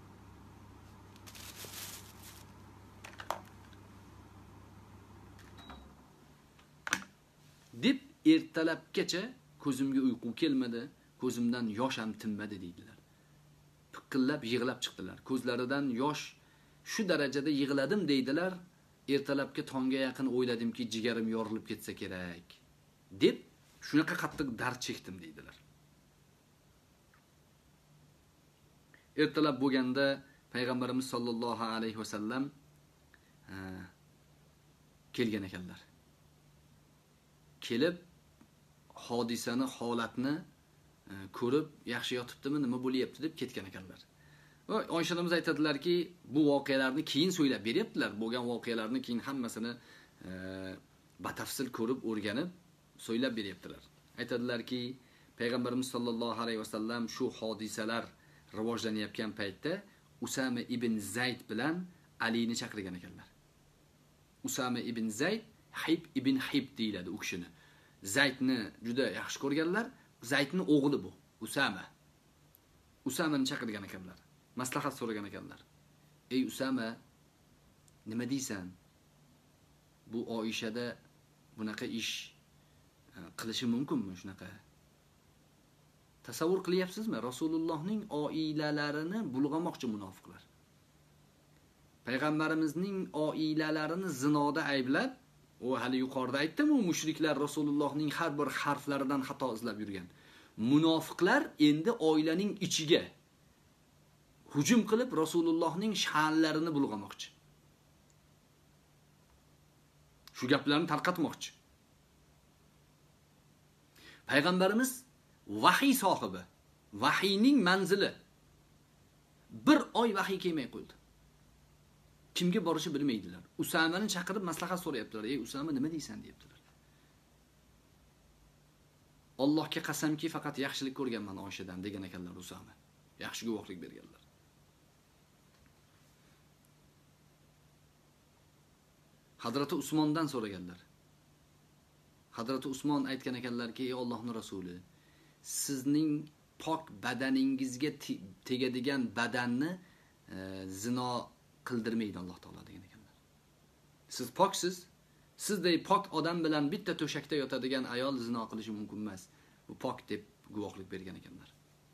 Speaker 1: deb ertalabgacha ko'zimga uyqu kelmadi, ko'zimdan yosh ham tinmadi deydilar. Piqillab yig'lab chiqdilar. Ko'zlaridan yosh shu darajada yig'ladim deydilar. Ertalabga tongga yaqin o'yladimki, jigarim yorilib ketsa kerak deb shunaqa qattiq dard chekdim deydilar. Ertalab bo'lganda payg'ambarimiz sollallohu alayhi vasallam kelgan ekanlar. Kelib hodisani, holatni ko'rib, yaxshi yotibdimi, nima bo'lyapti deb ketgan ekanlar. Va Oysha onamiz aytadilarki, bu voqealarni keyin so'ylab beryaptilar. Bo'lgan voqealarni keyin hammasini e, batafsil ko'rib, o'rganib, so'ylab beryaptilar. Aytadilarki, Payg'ambarimiz sollallohu alayhi vasallam shu hodisalar rivojlanayotgan paytda Usama ibn Zayd bilan Alini chaqirgan ekanlar. Usama ibn Zayd Hib ibn Hib deyiladi u kishini. Zaydni juda yaxshi ko'rganlar. Zaydning o'g'li bu, Usama. Usamani chaqirgan ekanlar. Maslahat so'ragan ekanlar. Ey Usama, nima deysan? Bu Oyishada bunaqa ish qilishi mumkinmi shunaqa? Tasavvur qilyapsizmi? Rasulullohning oilalarini bulg'amoqchi munofiqlar. Payg'ambarimizning oilalarini zinoda ayblab, u hali yuqorida aytdim, u mushriklar Rasulullohning har bir harflaridan xato izlab yurgan. Munofiqlar endi oilaning ichiga hujum qilib Rasulullohning sha'nlarini bulg'amoqchi. Shu gaplarni tarqatmoqchi. Payg'ambarimiz vahiy sohibi, vahiyning manzili. Bir oy vahiy kelmay qo'ydi. Kimga borishi bilmaydilar. Usamani chaqirib maslahat so'rayaptilar. Ey Usama, nima deysan deyaptilar. Allohga qasamki, faqat yaxshilik ko'rganman Oyshadan degan ekanlar Usama. Yaxshi guvohlik berganlar. Hazrati Usmondan so'raganlar. Hazrati Usmon aytgan ekanlarki, ey Allohning rasuli, sizning pok badaningizga tegadigan badanni e, zino qildirmaydi Alloh taolo degan ekanlar. Siz poksiz, sizday pok odam bilan bitta to'shakda yotadigan ayol zino qilishi mumkin emas. Bu pok deb guvohlik bergan ekanlar.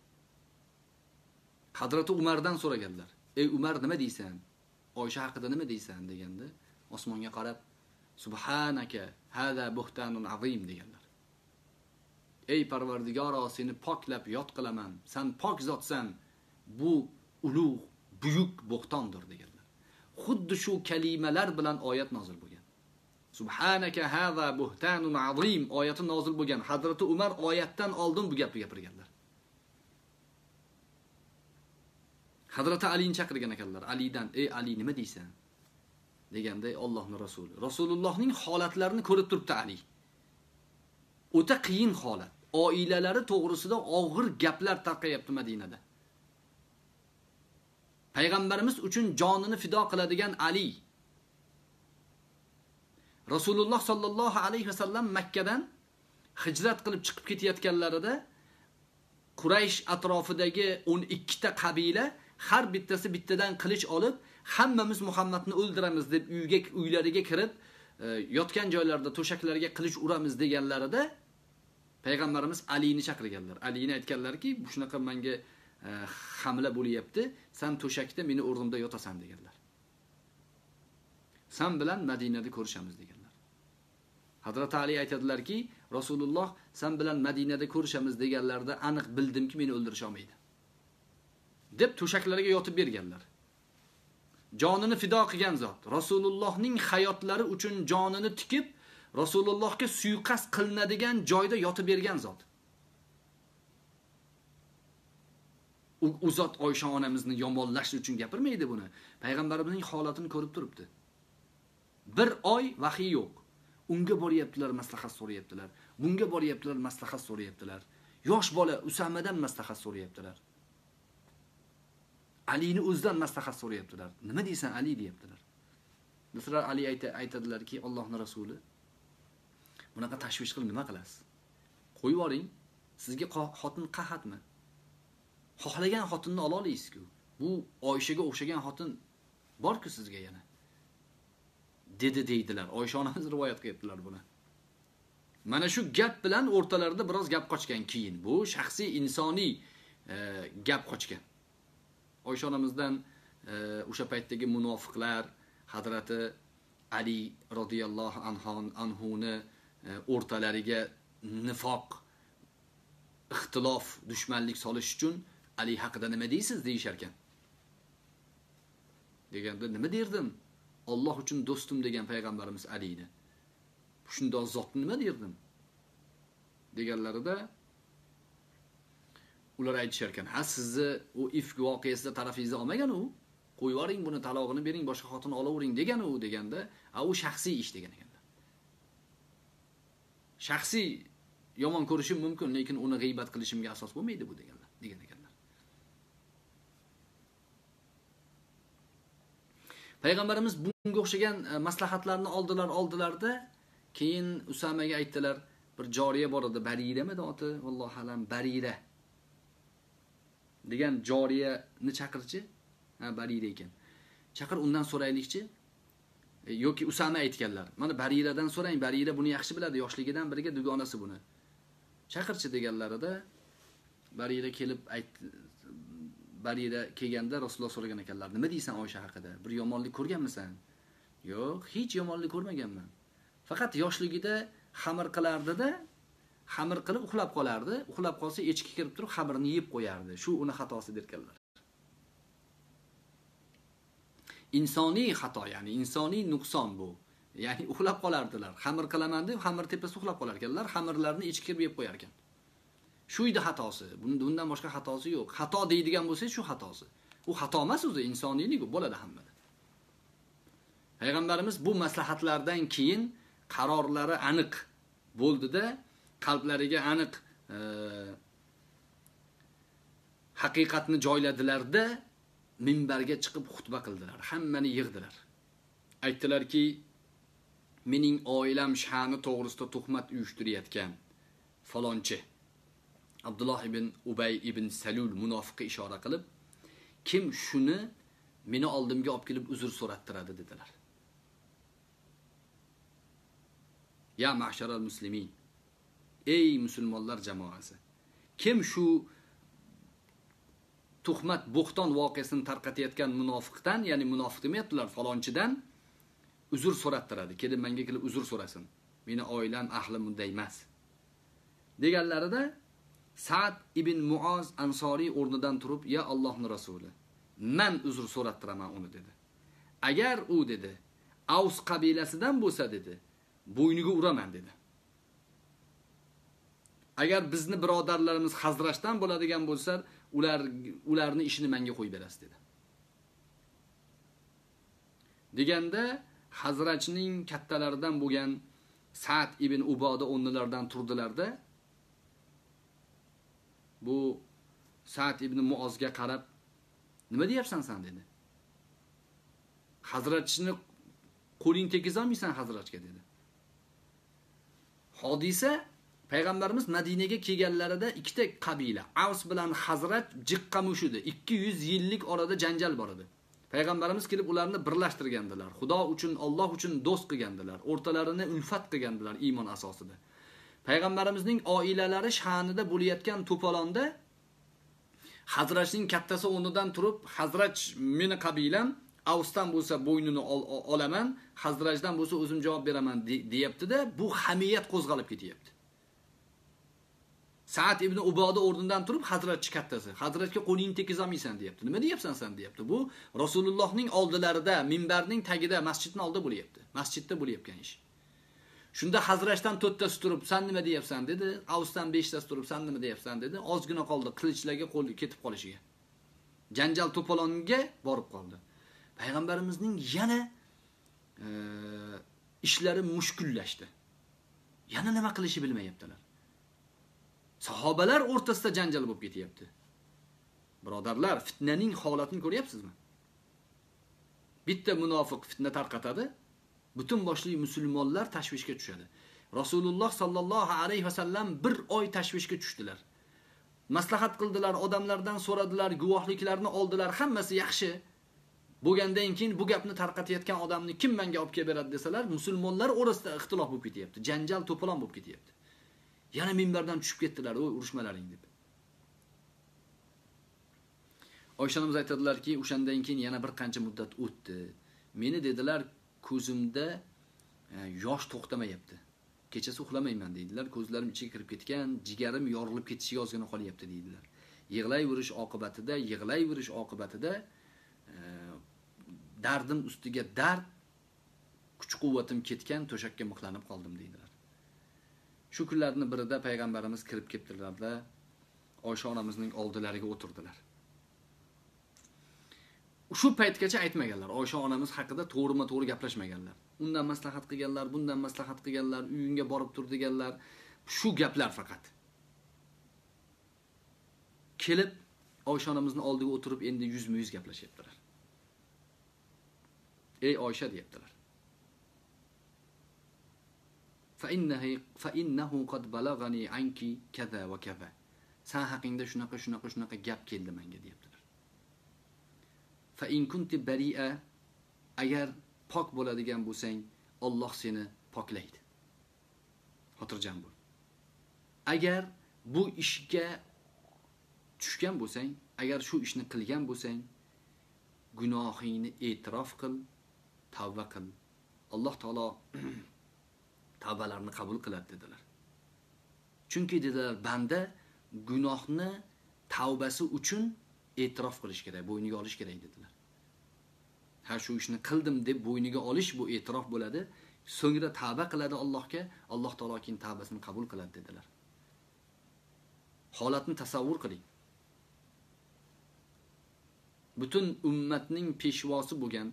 Speaker 1: Hazrati Umardan so'raganlar. Ey Umar, nima deysan? Oysha haqida nima deysan deganda, osmonga qarab, Subhanaka, hada buhtanun azim deganlar. Ey Parvardigoro, seni poklab yot qilaman. Sen pok zotsan. Bu ulug', buyuk bo'xtondir deganlar. Xuddi shu kalimalar bilan oyat nozil bo'lgan. Subhanaka hada buhtanun azim oyati nozil bo'lgan. Hazrati Umar oyatdan oldin bu gapni gapirganlar. Hazrati Alini chaqirgan ekanlar. Alidan, ey Ali, nima deysan? Deganda, Allohning rasuli. Rasulullohning holatlarini ko'rib turibdi Ali. O'ta qiyin holat. Oilalari to'g'risida og'ir gaplar tarqayapti Madinada. Payg'ambarimiz uchun jonini fido qiladigan Ali. Rasululloh sallallohu alayhi vasallam Makkadan hijrat qilib chiqib ketayotganlarida Quraysh atrofidagi o'n ikkita qabila har bittasi bittadan qilich olib, hammamiz Muhammadni o'ldiramiz deb uyga uylariga kirib, e, yotgan joylarda to'shaklarga qilich uramiz deganlarida Payg'ambarimiz Alini chaqirganlar. Alini aytganlarki, bu shunaqa menga e, hamla bo'lyapti, sen to'shakda meni o'rnimda yotasan deganlar. Sen bilan Madinada ko'rishamiz deganlar. Hazrat Ali aytadilarki, Rasululloh sen bilan Madinada ko'rishamiz deganlarda aniq bildimki meni o'ldirish olmaydi deb to'shaklariga yotib berganlar. Jonini fido qilgan zot, Rasulullohning hayotlari uchun jonini tikib, Rasulullohga suiqasd qilinadigan joyda yotib bergan zot. U, u zot Oysha onamizni yomonlash uchun gapirmaydi buni. Payg'ambarimizning holatini ko'rib turibdi. Bir oy vahiy yo'q. Unga boryaptilar, maslahat so'rayaptilar. Bunga boryaptilar, maslahat so'rayaptilar. Yosh bola Usamadan maslahat so'rayaptilar. Alini o'zidan maslahat so'rayaptilar. Nima deysan Ali deyaptilar. Bisrar Ali aytadilarki, Allohning rasuli, bunaqa tashvish qilib nima qilasiz? Qo'yib yuboring. Sizga xotin qahatmi? Xohlagan xotinni ola olasizku. Bu Oyshaga o'xshagan xotin bor-ku sizga yana. Dedi deydilar. Oysha onamiz rivoyat qilyaptilar buni. Mana shu gap bilan o'rtalarida biroz gap qochgan keyin. Bu shaxsiy insoniy e, gap qochgan. Oysha onamizdan e, o'sha paytdagi munofiqlar Hazrati Ali radhiyallohu anhuni e, o'rtalariga nifoq, ixtilof, dushmanlik solish uchun Ali haqida nima deysiz deyishar ekan. Deganda nima derdim? Alloh uchun do'stim degan payg'ambarimiz Alini. Shundoq zotni nima derdim? Deganlarida ular aytishar ekan, ha sizni u ifk voqeasida tarafingizni olmagan u, qo'yib yuboring buni, talog'ini bering, boshqa xotin olavering degan u deganda, a u shaxsiy ish degan ekanlar. Shaxsiy yomon ko'rishim mumkin, lekin uni g'iybat qilishimga asos bo'lmaydi bu deganlar, degan ekanlar. Payg'ambarimiz bunga o'xshagan maslahatlarni oldilar, oldilarda, keyin Usamaga aytdilar, bir joriya bor edi, Barirami oti, vallohu alam, Barira degan joriyani chaqirchi. Ha, Barira ekan. Chaqir, undan so'raylikchi. E, yoki Usama aytganlar. Mana Bariradan so'rang, Barira buni yaxshi biladi, yoshligidan birga dugonasi buni. Chaqirchi deganlarida Barira kelib aytdi. Barira kelganda Rasululloh so'ragan ekanlar, nima deysan Oysha haqida? Bir yomonlik ko'rganmisan? Yo'q, hech yomonlik ko'rmaganman. Faqat yoshligida xamir qilardi-da, xamir qilib uxlab qolardi. Uxlab qolsa echki kirib turib xamirni yeb qo'yardi. Shu uni xatosi derkanlar. İnsoniy xato, ya'ni insoniy nuqson bu. Ya'ni uxlab qolardilar. Xamir qilaman deb xamir tepasida uxlab qolar ekanlar, xamirlarni echki kirib yeb qo'yar ekan. Shu edi xatosi. Bundan boshqa xatosi yo'q. Xato deydigan bo'lsa, shu xatosi. U xato emas o'zi, insoniylik bo'ladi hammada. Payg'ambarimiz bu maslahatlardan keyin qarorlari aniq bo'ldi-da, qalblariga aniq e, haqiqatni joyladilar-da, minbarga chiqib xutba qildilar. Hammani yig'dilar. Aytdilarki, mening oilam sha'ni to'g'risida tuhmat uyushtirayotgan falonchi Abdullah ibn Ubay ibn Salul munofiqqa ishora qilib, kim shuni meni oldimga olib kelib uzr so'rattiradi dedilar. Ya ma'sharal muslimin, ey musulmonlar jamoasi, kim shu tuhmat, bo'xton voqeasini tarqatayotgan munofiqdan, ya'ni munofiq demayaptilar, falonchidan uzr so'rattiradi. Kelib menga kelib uzr so'rasin. Meni oilam ahli bunday emas. Deganlarida Sa'd ibn Muoz Ansoriy o'rnidan turib, ya Allohning rasuli, men uzr so'rattiraman uni dedi. Agar u dedi, Avs qabilasidan bo'lsa dedi, bo'yniga uraman dedi. Agar bizni birodarlarimiz Hazrashdan bo'ladigan bo'lsa, ular ularni ishini menga qo'yib berasiz dedi. Deganda Hazrachning kattalaridan bo'lgan Sa'd ibn Uboda o'rnlaridan turdilarda, bu Sa'd ibn Muozga qarab, nima deyapsan sen dedi. Hazratchini qo'ling tekizolmaysan Hazratga dedi. Hodisa Payg'ambarimiz Madinaga kelganlarida ikkita qabila, Avs bilan Hazrat jiqqamush edi. ikki yuz yillik orada janjal bor edi. Payg'ambarimiz kelib ularni birlashtirgandilar. Xudo uchun, Alloh uchun do'st qilgandilar. O'rtalarini ulfat qilgandilar iymon asosida. Payg'ambarimizning oilalari sha'nida bo'layotgan to'polonda Hazratning kattasi o'rnidan turib, Hazrat meni qabilam, Avsdan bo'lsa bo'ynini olaman, Hazratdan bo'lsa o'zim javob beraman deyapti-da, bu hamiyat qo'zg'alib ketyapti. Sa'd ibn Uboda o'rnidan turib, Hazratchi kattasi, Hazratga qo'lingni tekizolmaysan deyapti. Nima deyapsan sen deyapti. Bu Rasulullohning oldilarida, minbarning tagida, masjidning oldida bo'lyapti. Masjidda bo'layotgan ish. Shunda Hazratdan to'rttasi turib, sen nima deyapsan dedi. Avsdan beshtasi turib, sen nima deyapsan dedi. Ozgina qoldi qilichlarga qo'l ketib qolishiga. Janjal to'polonga borib qoldi. Payg'ambarimizning yana e, ishlari mushkullashdi. Yana nima qilishi bilmayaptilar. Sahobalar o'rtasida janjal bo'lib ketyapti. Birodarlar, fitnaning holatini ko'ryapsizmi? Bitta munofiq fitna tarqatadi, butun boshli musulmonlar tashvishga tushadi. Rasululloh sallallohu alayhi vasallam bir oy tashvishga tushdilar. Maslahat qildilar, odamlardan so'radilar, guvohliklarni oldilar, hammasi yaxshi. Bo'lgandan keyin bu gapni tarqatayotgan odamni kim menga olib kelib beradi desalar, musulmonlar orasida ixtilof bo'lib ketyapti, janjal to'polon bo'lib ketyapti. Yana minbardan tushib ketdilar, "O'y, urushmalaring" deb. Oyshanimiz aytadilarki, o'shandan keyin yana bir qancha muddat o'tdi. Meni dedilar, ko'zimda e, yosh to'xtamayapti. Kechasi uxlamayman deydilar, ko'zlarim ichiga kirib ketgan, jigarim yorilib ketishiga ozgina qolyapti deydilar. Yig'layverish oqibatida, yig'layverish oqibatida e, dardim ustiga dard, kuch-quvvatim ketgan, to'shakka mixlanib qoldim deydilar. Shu kunlarning birida payg'ambarimiz kirib ketdilar-da, Oysha onamizning oldilariga o'tirdilar. Shu paytgacha aytmaganlar. Oysha onamiz haqida to'g'rima-to'g'ri gaplashmaganlar. Undan maslahat qilganlar, bundan maslahat qilganlar, uyinga borib tur deganlar. Shu gaplar faqat. Kelib Oysha onamizning oldiga o'tirib endi yuzma-yuz gaplashyaptilar. Ey Oysha deyaptilar. Fa innahu fa innahu qad balagani anki kaza va kaza. Sen haqingda shunaqa shunaqa shunaqa gap keldi menga deyaptilar. Fa in kunti bari'a, agar pok bo'ladigan bo'lsang, Alloh seni poklaydi. Xotirjam bo'l. Agar bu ishga tushgan bo'lsang, agar shu ishni qilgan bo'lsang, gunohingni e'tirof qil, tavba qil. Alloh taolo tavbalarni qabul qiladi dedilar. Chunki dedilar, banda gunohni tavbasi uchun e'tirof qilish kerak, bo'yniga olish kerak dedilar. Ha shu ishni qildim deb bo'yniga olish bu e'tirof bo'ladi. So'ngra tavba qiladi Allohga, Alloh taolo keyin tavbasini qabul qiladi dedilar. Holatni tasavvur qiling. Butun ummatning peshvosi bo'lgan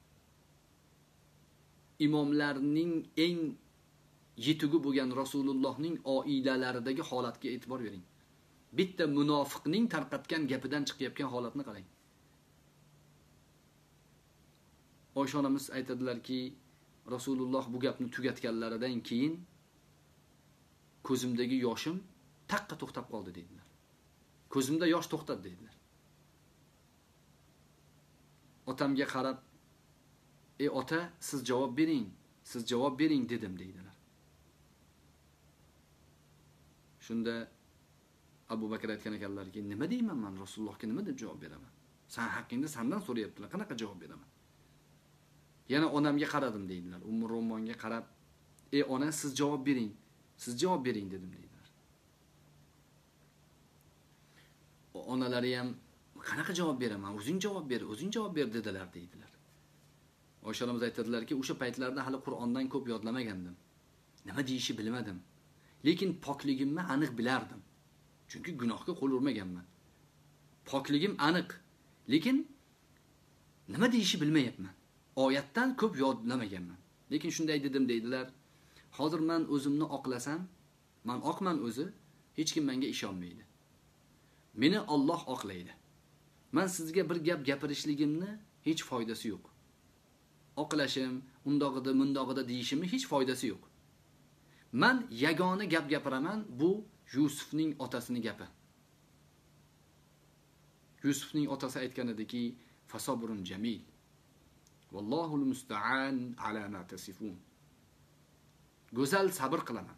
Speaker 1: imomlarning eng yetugi bo'lgan Rasulullohning oilalaridagi holatga e'tibor bering. Bitta munofiqning tarqatgan gapidan chiqayotgan holatni qarang. Oysha onamiz aytadilarki, Rasululloh bu gapni tugatganlaridan keyin ko'zimdagi yoshim taqqa to'xtab qoldi dedilar. Ko'zimda yosh to'xtadi dedilar. Otamga qarab, "Ey ota, siz javob bering, siz javob bering" dedim dedilar. Shunda Abu Bakr aytgan ekanlarki, "Nima deyman men Rasulullohga nima deb javob beraman? Sen haqingda sendan so'rayaptilar, qanaqa javob beraman?" Yana onamga qaradim deydilar. Ummu Romonga qarab, "Ey ona, siz javob bering, siz javob bering" dedim deydilar. Onalari ham, "Qanaqa javob beraman? O'zing javob ber, o'zing javob ber" dedilar deydilar. Oysha onamiz aytadilarki, o'sha paytlarda hali Qur'ondan ko'p yodlamagandim. Nima deyishni bilmadim. Lekin pokligimni aniq bilardim. Chunki gunohga qo'l urmaganman. Pokligim aniq, lekin nima deyishni bilmayapman. Oyatdan ko'p yodlamaganman. Lekin shunday dedim deydilar. Hozir men o'zimni oqlasam, men oqman o'zi, hech kim menga ishonmaydi. Meni Alloh oqlaydi. Men sizga bir gap gapirishligimni hech foydasi yo'q. Oqlashim, undog'ida, mundog'ida deyishimni hech foydasi yo'q. Men yagona gap gapiraman, bu Yusufning otasining gapi. Yusufning otasi aytgan ediki, "Fasabrun jamil. Vallohul musta'an ala ma tasifun." Go'zal sabr qilaman.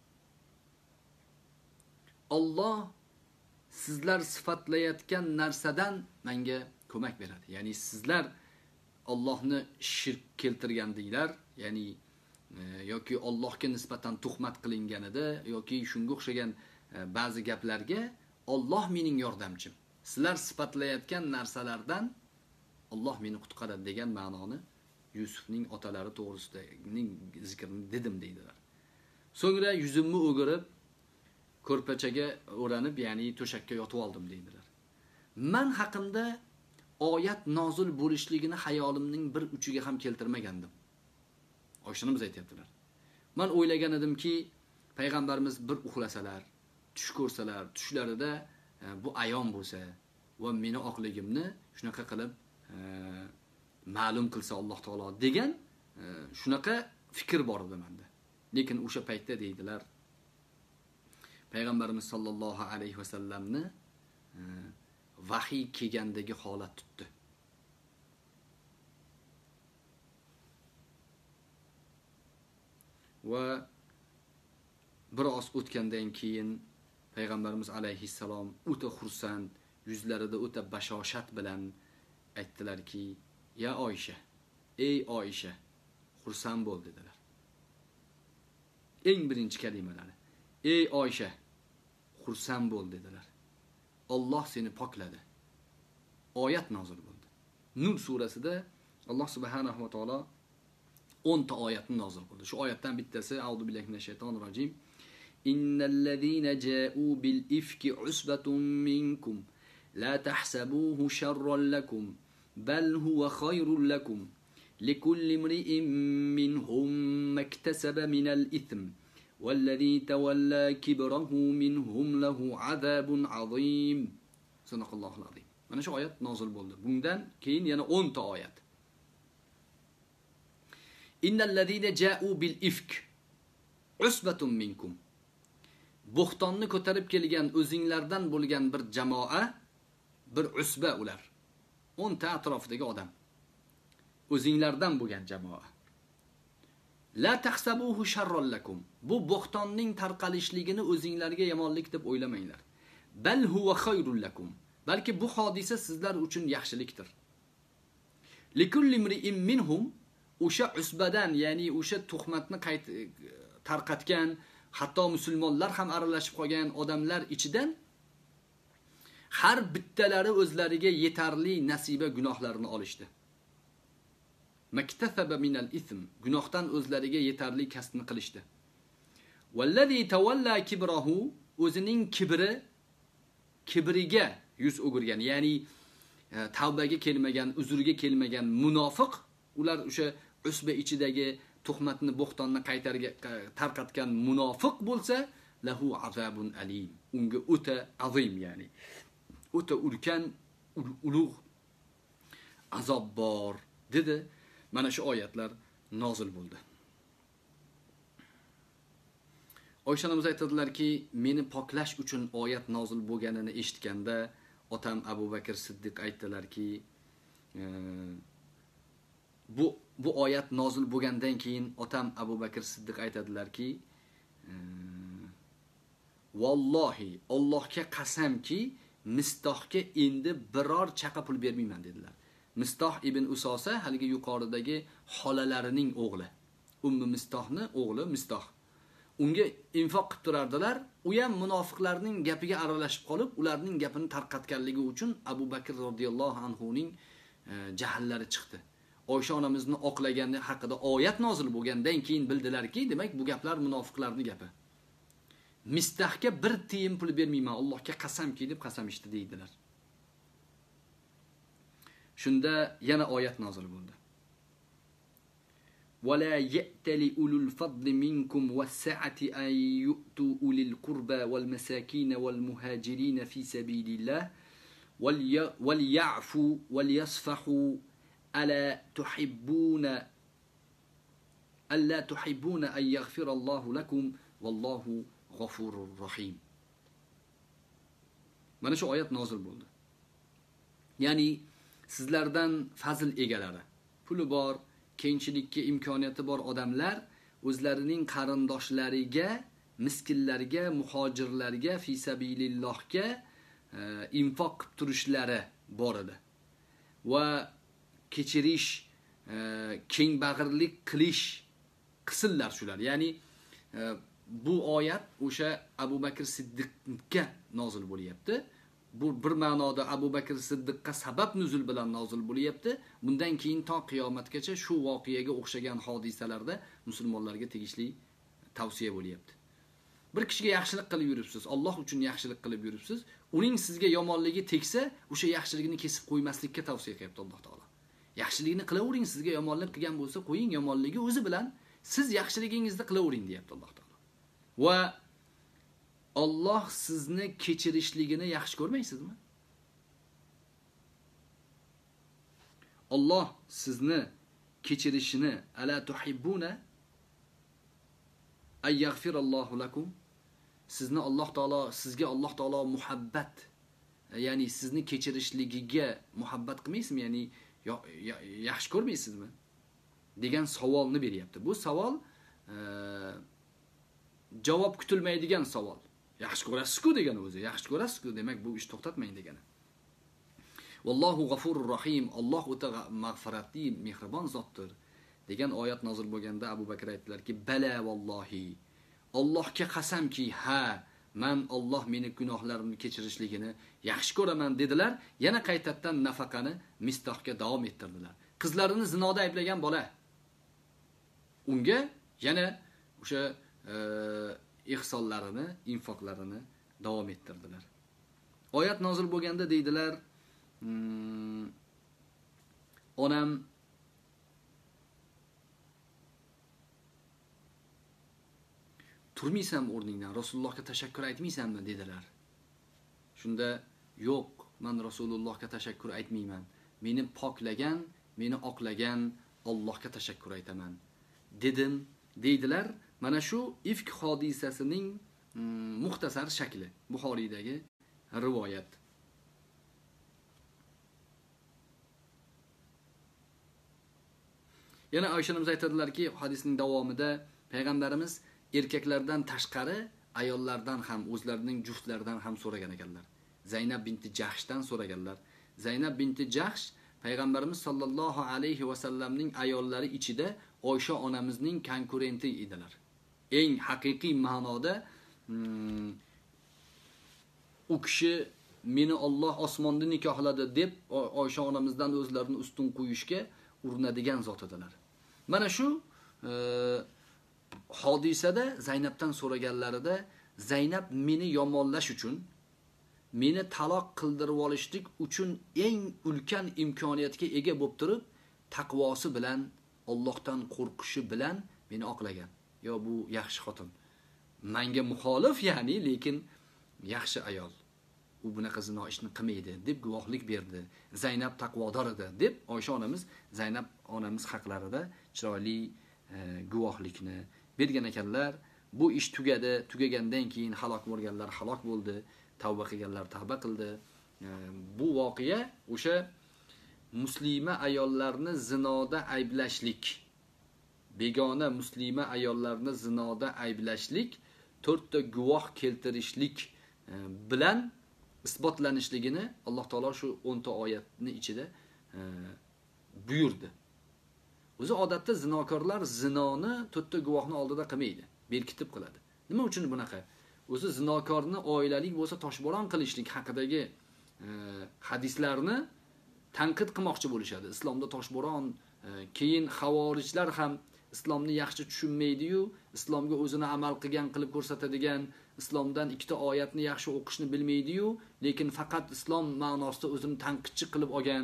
Speaker 1: Alloh sizlar sifatlayotgan narsadan menga ko'mak beradi. Ya'ni sizlar Allohni shirk keltirgandinglar, ya'ni e, yoki Allohga nisbatan tuhmat qilinganida yoki shunga o'xshagan e, ba'zi gaplarga Alloh mening yordamchim. Sizlar sifatlayotgan narsalardan Alloh meni qutqaradi degan ma'noni Yusufning otalari to'g'risidagi zikrini dedim deydilar. So'ngra yuzimni o'girib ko'rpachaga o'ranib, ya'ni to'shakka yotib oldim deydilar. Men haqimda oyat nozil bo'lishligini hayolimning bir uchiga ham keltirmagandim. Oyshanamiz aytibdilar. Men o'ylagan edimki, payg'ambarimiz bir uxlasalar, tush ko'rsalar, tushlarida e, bu ayon bo'lsa va meni oqligimni shunaqa qilib e, ma'lum qilsa Alloh taolo degan e, shunaqa fikr bor edi menda. Lekin o'sha paytda deydilar, payg'ambarimiz sollallohu alayhi vasallamni e, vahiy kelgandagi holat tutdi. Va biroz o'tgandan keyin payg'ambarimiz alayhissalom o'ta xursand, yuzlarida o'ta bashoshat bilan aytdilarki, "Ya Oysha, ey Oysha, xursand bo'l" dedilar. Eng birinchi kalimalari. "Ey Oysha, xursand bo'l" dedilar. Alloh seni pokladi. Oyat nozil bo'ldi. Nur surasida Alloh subhanahu va taolo o'n ta oyatni nozil qildi. Shu oyatdan bittasi A'udhu billahi minash shaytonir rojim. innallazina ja'u bil ifki usbatun minkum la tahsabuhu sharran lakum bal huwa khayrun lakum likulli imri'in minhum maktasaba minal ithm والذي تولى كبره منهم له عذاب عظيم. Sadaqallohul azim. Mana shu oyat nozil bo'ldi. Bundan keyin yana o'n ta oyat. Innal ladina ja'u bil ifk usbatun minkum. Bo'xtonni ko'tarib kelgan o'zinglardan bo'lgan bir jamoa, bir usba ular. o'n ta atrofidagi odam. O'zinglardan bo'lgan jamoa. La tahsabuhu sharran lakum. Bu bo'xtonning tarqalishligini o'zinglarga yomonlik deb o'ylamanglar. Bal huwa khayrun lakum. Balki bu hodisa sizlar uchun yaxshilikdir. Likulli imri'in minhum, o'sha usbadan, ya'ni o'sha tuhmatni qayt tarqatgan, hatto musulmonlar ham aralashib qolgan odamlar ichidan har bittalari o'zlariga yetarli nasiba gunohlarini olishdi. Maktasaba minal ithm, gunohdan o'zlariga yetarli kasbni qilishdi. Vallazi tawalla kibrahu, o'zining kibri kibriga yuz o'girgan, ya'ni tavbaga kelmagan, uzurga kelmagan munofiq, ular o'sha usba ichidagi tuhmatni, bo'xtonni qaytarga tarqatgan munofiq bo'lsa, lahu azabun alim. Unga o'ta azim, ya'ni o'ta ulkan, ulug' azob bor dedi. Mana shu oyatlar nozil bo'ldi. Oysha onamiz aytadilarki, meni poklash uchun oyat nozil bo'lganini eshitganda otam Abu Bakr Siddiq aytdilarki, e, bu bu oyat nozil bo'lgandan keyin otam Abu Bakr Siddiq aytadilarki, e, vallohi Allohga qasamki, Mistohga endi biror chaqa pul bermayman dedilar. Mistoh ibn Usosa haligi yuqoridagi xolalarining o'g'li. Ummu Mistohni o'g'li Mistoh. Unga infoq qilib turardilar. U ham munofiqlarning gapiga aralashib qolib, ularning gapini tarqatganligi uchun Abu Bakr radhiyallohu anhu ning e, jahllari chiqdi. Oysha onamizni oqlagani haqida oyat nozil bo'lgandan keyin bildilarki, demak bu gaplar munofiqlarning gapi. Mistahga bir tiyin pul bermayman, Allohga qasamki deb qasam ichdi deydilar. Shunda yana oyat nozil bo'ldi. ولا يأتل أولو الفضل منكم والسعة أن يؤتوا أولي القربى والمساكين والمهاجرين في سبيل الله وليعفوا وليصفحوا ألا تحبون ألا تحبون أن يغفر الله لكم والله غفور رحيم. Mana shu oyat nozil bo'ldi. Ya'ni sizlardan fazl egalari, puli bor, kengchilikka imkoniyati bor odamlar o'zlarining qarindoshlariga, miskinlarga, muhojirlarga, fi sabilillohga e, infoq qilib turishlari bor edi. Va kechirish, e, keng bag'irlik qilish qilsinlar shular. Ya'ni e, bu oyat o'sha Abu Bakr Siddiqqa nozil bo'lyapti. Bu bir ma'noda Abu Bakr Siddiqqa sabab nuzul bilan nozil bo'lyapti. Bundan keyin to qiyomatgacha shu voqeaga o'xshagan hodisalarda musulmonlarga tegishli tavsiya bo'lyapti. Bir kishiga yaxshilik qilib yuribsiz, Alloh uchun yaxshilik qilib yuribsiz, uning sizga yomonligi tegsa, o'sha yaxshiligini kesib qo'ymaslikka tavsiya qilyapti Alloh taolo. Yaxshilikni qilavering, sizga yomonlik qilgan bo'lsa, qo'ying, yomonligi o'zi bilan siz yaxshiligingizni qilavering deyapti Alloh taolo. Va Alloh sizni kechirishligini yaxshi ko'rmaysizmi? Alloh sizni kechirishini ala tuhibbuna ay yaghfirallohu lakum. Sizni Alloh taolo, sizga Alloh taolo muhabbat, ya'ni sizni kechirishligiga muhabbat qilmaysizmi? Ya'ni yaxshi ko'rmaysizmi? degan savolni beryapti. Bu savol e, javob kutilmaydigan savol. Yaxshi ko'rasiz-ku degan o'zi, yaxshi ko'rasiz-ku, demak bu ish to'xtatmang degani. Vallohu g'afurur rahim, Alloh o'ta mag'firatli, mehribon zotdir degan oyat nozil bo'lganda Abu Bakr aytdilarki, bala vallohi, Allohga qasamki, ha, men Alloh meni gunohlarimni kechirishligini yaxshi ko'raman dedilar. Yana qaytadan nafaqani Mistohga davom ettirdilar. Qizlarini zinoda ayblagan bola unga yana o'sha e, ihsonlarini, infoqlarini davom ettirdilar. Oyat nozil bo'lganda deydilar, hmm, onam turmaysan o'rningdan, Rasulullohga tashakkur aytmaysanmi dedilar. Shunda yo'q, men Rasulullohga tashakkur aytmayman. Meni poklagan, meni oqlagan Allohga tashakkur aytaman dedim deydilar. Mana shu ifk hodisasining mm, muxtasar shakli Buxoriydagi rivoyat. Yana Oysha onamiz aytadilarki, hadisning davomida payg'ambarimiz erkaklardan tashqari ayollardan ham, o'zlarining juftlaridan ham so'ragan ekanlar. Zaynab binti Jahshdan so'raganlar. Zaynab binti Jahsh payg'ambarimiz sollallohu alayhi va sallamning ayollari ichida Oysha onamizning konkurenti edilar. Eng haqiqiy ma'noda hmm, u kishi meni Alloh osmonda nikohladi deb Oysha onamizdan o'zlarini ustun qo'yishga urinadigan zot edilar. Mana shu e, hodisada Zaynabdan so'raganlarida Zaynab meni yomonlash uchun, meni taloq qildirib olishlik uchun eng ulkan imkoniyatga ega bo'lib turib, taqvosi bilan, Allohdan qo'rqishi bilan meni oqlagan. Yo bu yaxshi xotin. Menga muxolif, ya'ni, lekin yaxshi ayol. U bunaqa zino ishni qilmaydi deb guvohlik berdi. Zaynab taqvodor edi deb Oysha onamiz Zaynab onamiz haqlarida chiroyli e, guvohlikni bergan ekanlar. Bu ish tugadi, tugagandan keyin halok bo'lganlar halok bo'ldi, tavba qilganlar tavba qildi. E, bu voqea o'sha muslima ayollarni zinoda ayblashlik, begona muslima ayollarni zinoda ayblashlik, to'rtta guvoh keltirishlik e, bilan isbotlanishligini Alloh taolo shu o'nta oyatning ichida e, buyurdi. O'zi odatda zinokorlar zinoni to'rtta guvohning oldida qilmaydi, berkitib qiladi. Nima uchun bunaqa? O'zi zinokorni oilalik bo'lsa toshbo'ron qilishlik haqidagi e, hadislarni tanqid qilmoqchi bo'lishadi. Islomda toshbo'ron, e, keyin xavorijlar ham islomni yaxshi tushunmaydi-yu, islomga o'zini amal qilgan qilib ko'rsatadigan, islomdan ikkita oyatni yaxshi o'qishni bilmaydi-yu, lekin faqat islom ma'nosida o'zini tanqidchi qilib olgan.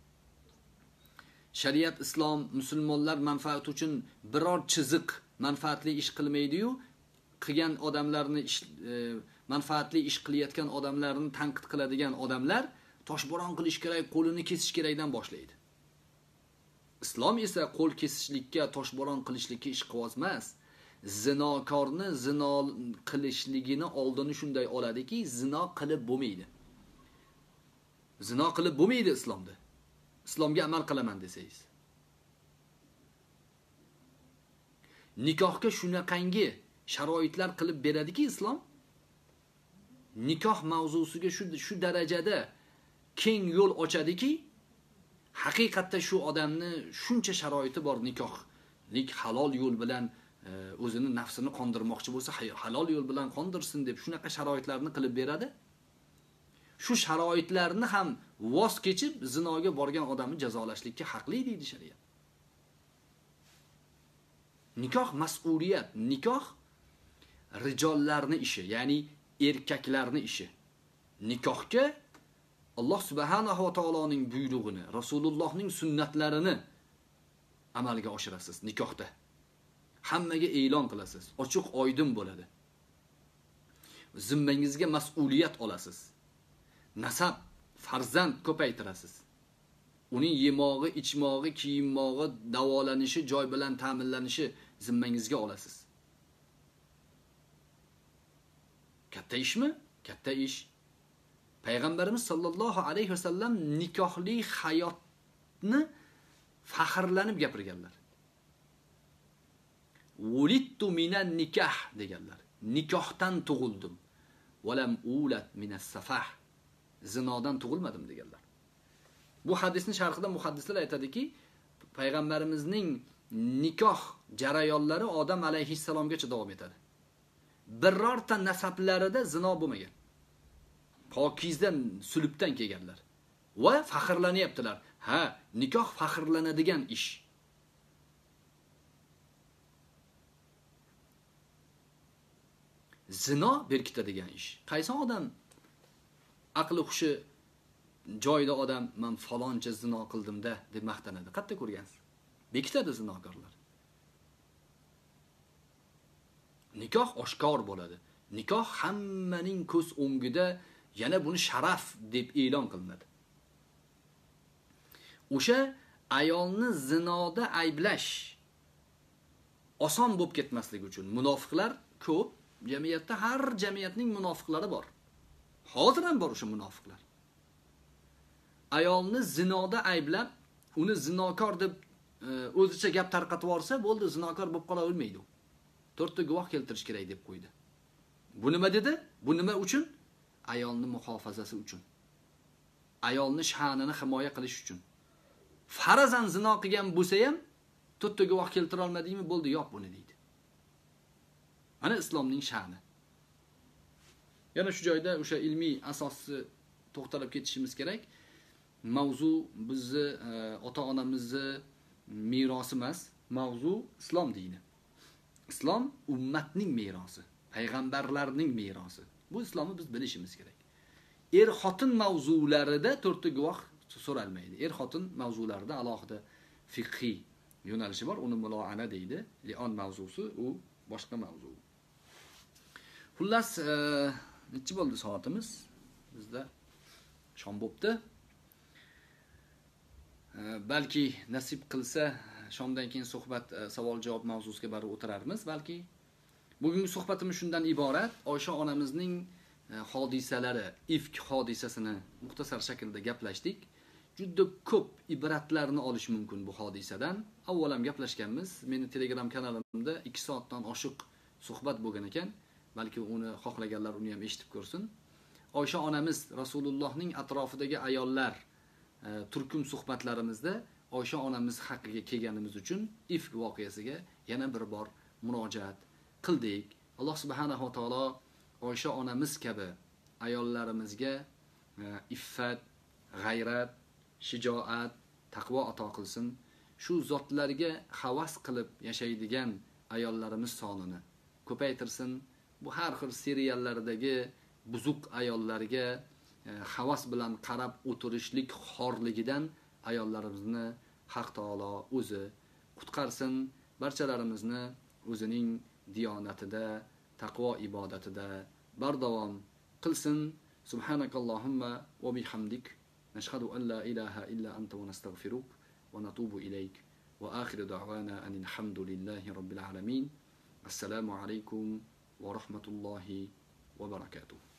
Speaker 1: Shariat islom musulmonlar manfaati uchun biror chiziq manfaatli ish qilmaydi-yu, qilgan odamlarni ish, e, manfaatli ish qilayotgan odamlarni tanqid qiladigan odamlar toshbo'ron qilish kerak, qo'lini kesish kerakdan boshlaydi. Islom esa qo'l kesishlikka, toshbo'ron qilishlikka ish qilmas. Zinokorni zino qilishligini oldini shunday oladiki, zino qilib bo'lmaydi. Zino qilib bo'lmaydi islomda. Islomga amal qilaman desangiz. Nikohga shunaqangi sharoitlar qilib beradiki islom, nikoh mavzusiga shu shu darajada keng yo'l ochadiki, haqiqatda shu odamni shuncha sharoiti bor, nikohlik halol yo'l bilan o'zini nafsini qondirmoqchi bo'lsa, halol yo'l bilan qondirsin deb shunaqa sharoitlarni qilib beradi. Shu sharoitlarni ham voz kechib zinoga borgan odamni jazolashlikka haqli deydi shariat. Nikoh mas'uliyat, nikoh rijollarning ishi, ya'ni erkaklarning ishi. Nikohga Alloh subhanahu va taoloning buyrug'ini, Rasulullohning sunnatlarini amalga oshirasiz nikohda. Hammaga e'lon qilasiz, ochiq oydin bo'ladi. Zimmangizga mas'uliyat olasiz. Nasab, farzand ko'paytirasiz. Uning yemog'i, ichmog'i, kiyinmog'i, davolanishi, joy bilan ta'minlanishi zimmangizga olasiz. Katta ishmi? Katta ish. Payg'ambarimiz sollallohu alayhi vasallam nikohli hayotni faxrlanib gapirganlar. Wulidtu minan nikah deganlar. Nikohdan tug'ildim. Walam ulat minas safah. Zinodan tug'ilmadim deganlar. Bu hadisning sharhida muhaddislar aytadiki, payg'ambarimizning nikoh jarayonlari Odam alayhissalomgacha davom etadi. Birorta nasablarida zino bo'lmagan. Pokizdan, sulubdan kelganlar. Va faxrlanyaptilar. Ha, nikoh faxrlanadigan ish. Zino berkitadigan ish. Qaysi odam aqli hushi joyida odam men faloncha zino qildimda deb maqtanadi? Qayerda ko'rgansiz? Bekitadi zinokorlar. Nikoh oshkor bo'ladi. Nikoh hammaning ko'z o'ngida yana buni sharaf deb e'lon qilinadi. O'sha ayolni zinoda ayblash oson bo'lib ketmasligi uchun munofiqlar ko'p, jamiyatda har jamiyatning munofiqlari bor. Hozir ham bor o'sha munofiqlar. Ayolni zinoda ayblab, uni zinokor deb o'zicha gap tarqatib yorsa, bo'ldi, zinokor bo'lib qola olmaydi u. To'rtta guvoh keltirish kerak deb qo'ydi. Bu nima dedi? Bu nima uchun? Ayolni muhofazasi uchun. Ayolni sha'nini himoya qilish uchun. Farazan zino qilgan bo'lsa ham to'rtta guvoh keltira olmadingmi? Bo'ldi, yo'q buni deydi. Mana islomning sha'ni. Yana shu joyda o'sha ilmiy asosni to'xtalib ketishimiz kerak. Mavzu bizni ota-onamizni merosi emas, mavzu islom dini. Islom ummatning merosi, payg'ambarlarning merosi. Bu islomni biz bilishimiz kerak. Er-xotin mavzularida to'rtta guvoh so'ralmaydi. Er-xotin mavzularida alohida fiqhiy yo'nalishi bor, uni muloana deydi. Li'on mavzusi u boshqa mavzu. Xullas, nechi bo'ldi soatimiz? Bizda shom bo'pti. Balki nasib qilsa shomdan keyin suhbat savol-javob mavzusiga borib o'tirarmiz. Balki bugungi suhbatimiz shundan iborat. Oysha onamizning hodisalari, ifk hodisasini muxtasar shaklda gaplashdik. Juda ko'p ibratlarni olish mumkin bu hodisadan. Avvalam gaplashganmiz. Meni Telegram kanalimda ikki soatdan oshiq suhbat bo'lgan ekan. Balki uni xohlaganlar uni ham eshitib ko'rsin. Oysha onamiz Rasulullohning atrofidagi ayollar turkum suhbatlarimizda Oysha onamiz haqqiga kelganimiz uchun ifk voqeasiga yana bir bor murojaat qildik. Alloh subhanahu va taolo Oysha onamiz kabi ayollarimizga iffat, g'ayrat, shijoat, taqvo ato qilsin. Shu zotlarga havas qilib yashaydigan ayollarimiz sonini ko'paytirsin. Bu har xil seriallardagi buzuq ayollarga havas bilan qarab o'tirishlik xorligidan ayollarimizni Haq taolo o'zi qutqarsin. Barchalarimizni o'zining diyonatida, taqvo ibodatida bardavom qilsin. Subhanakallohumma va bihamdik nashhadu an la ilaha illa anta va nastaghfiruk va natubu ilayk va akhiru da'wana anil hamdulillahi robbil alamin. Assalomu alaykum va rahmatullohi va barakatuh.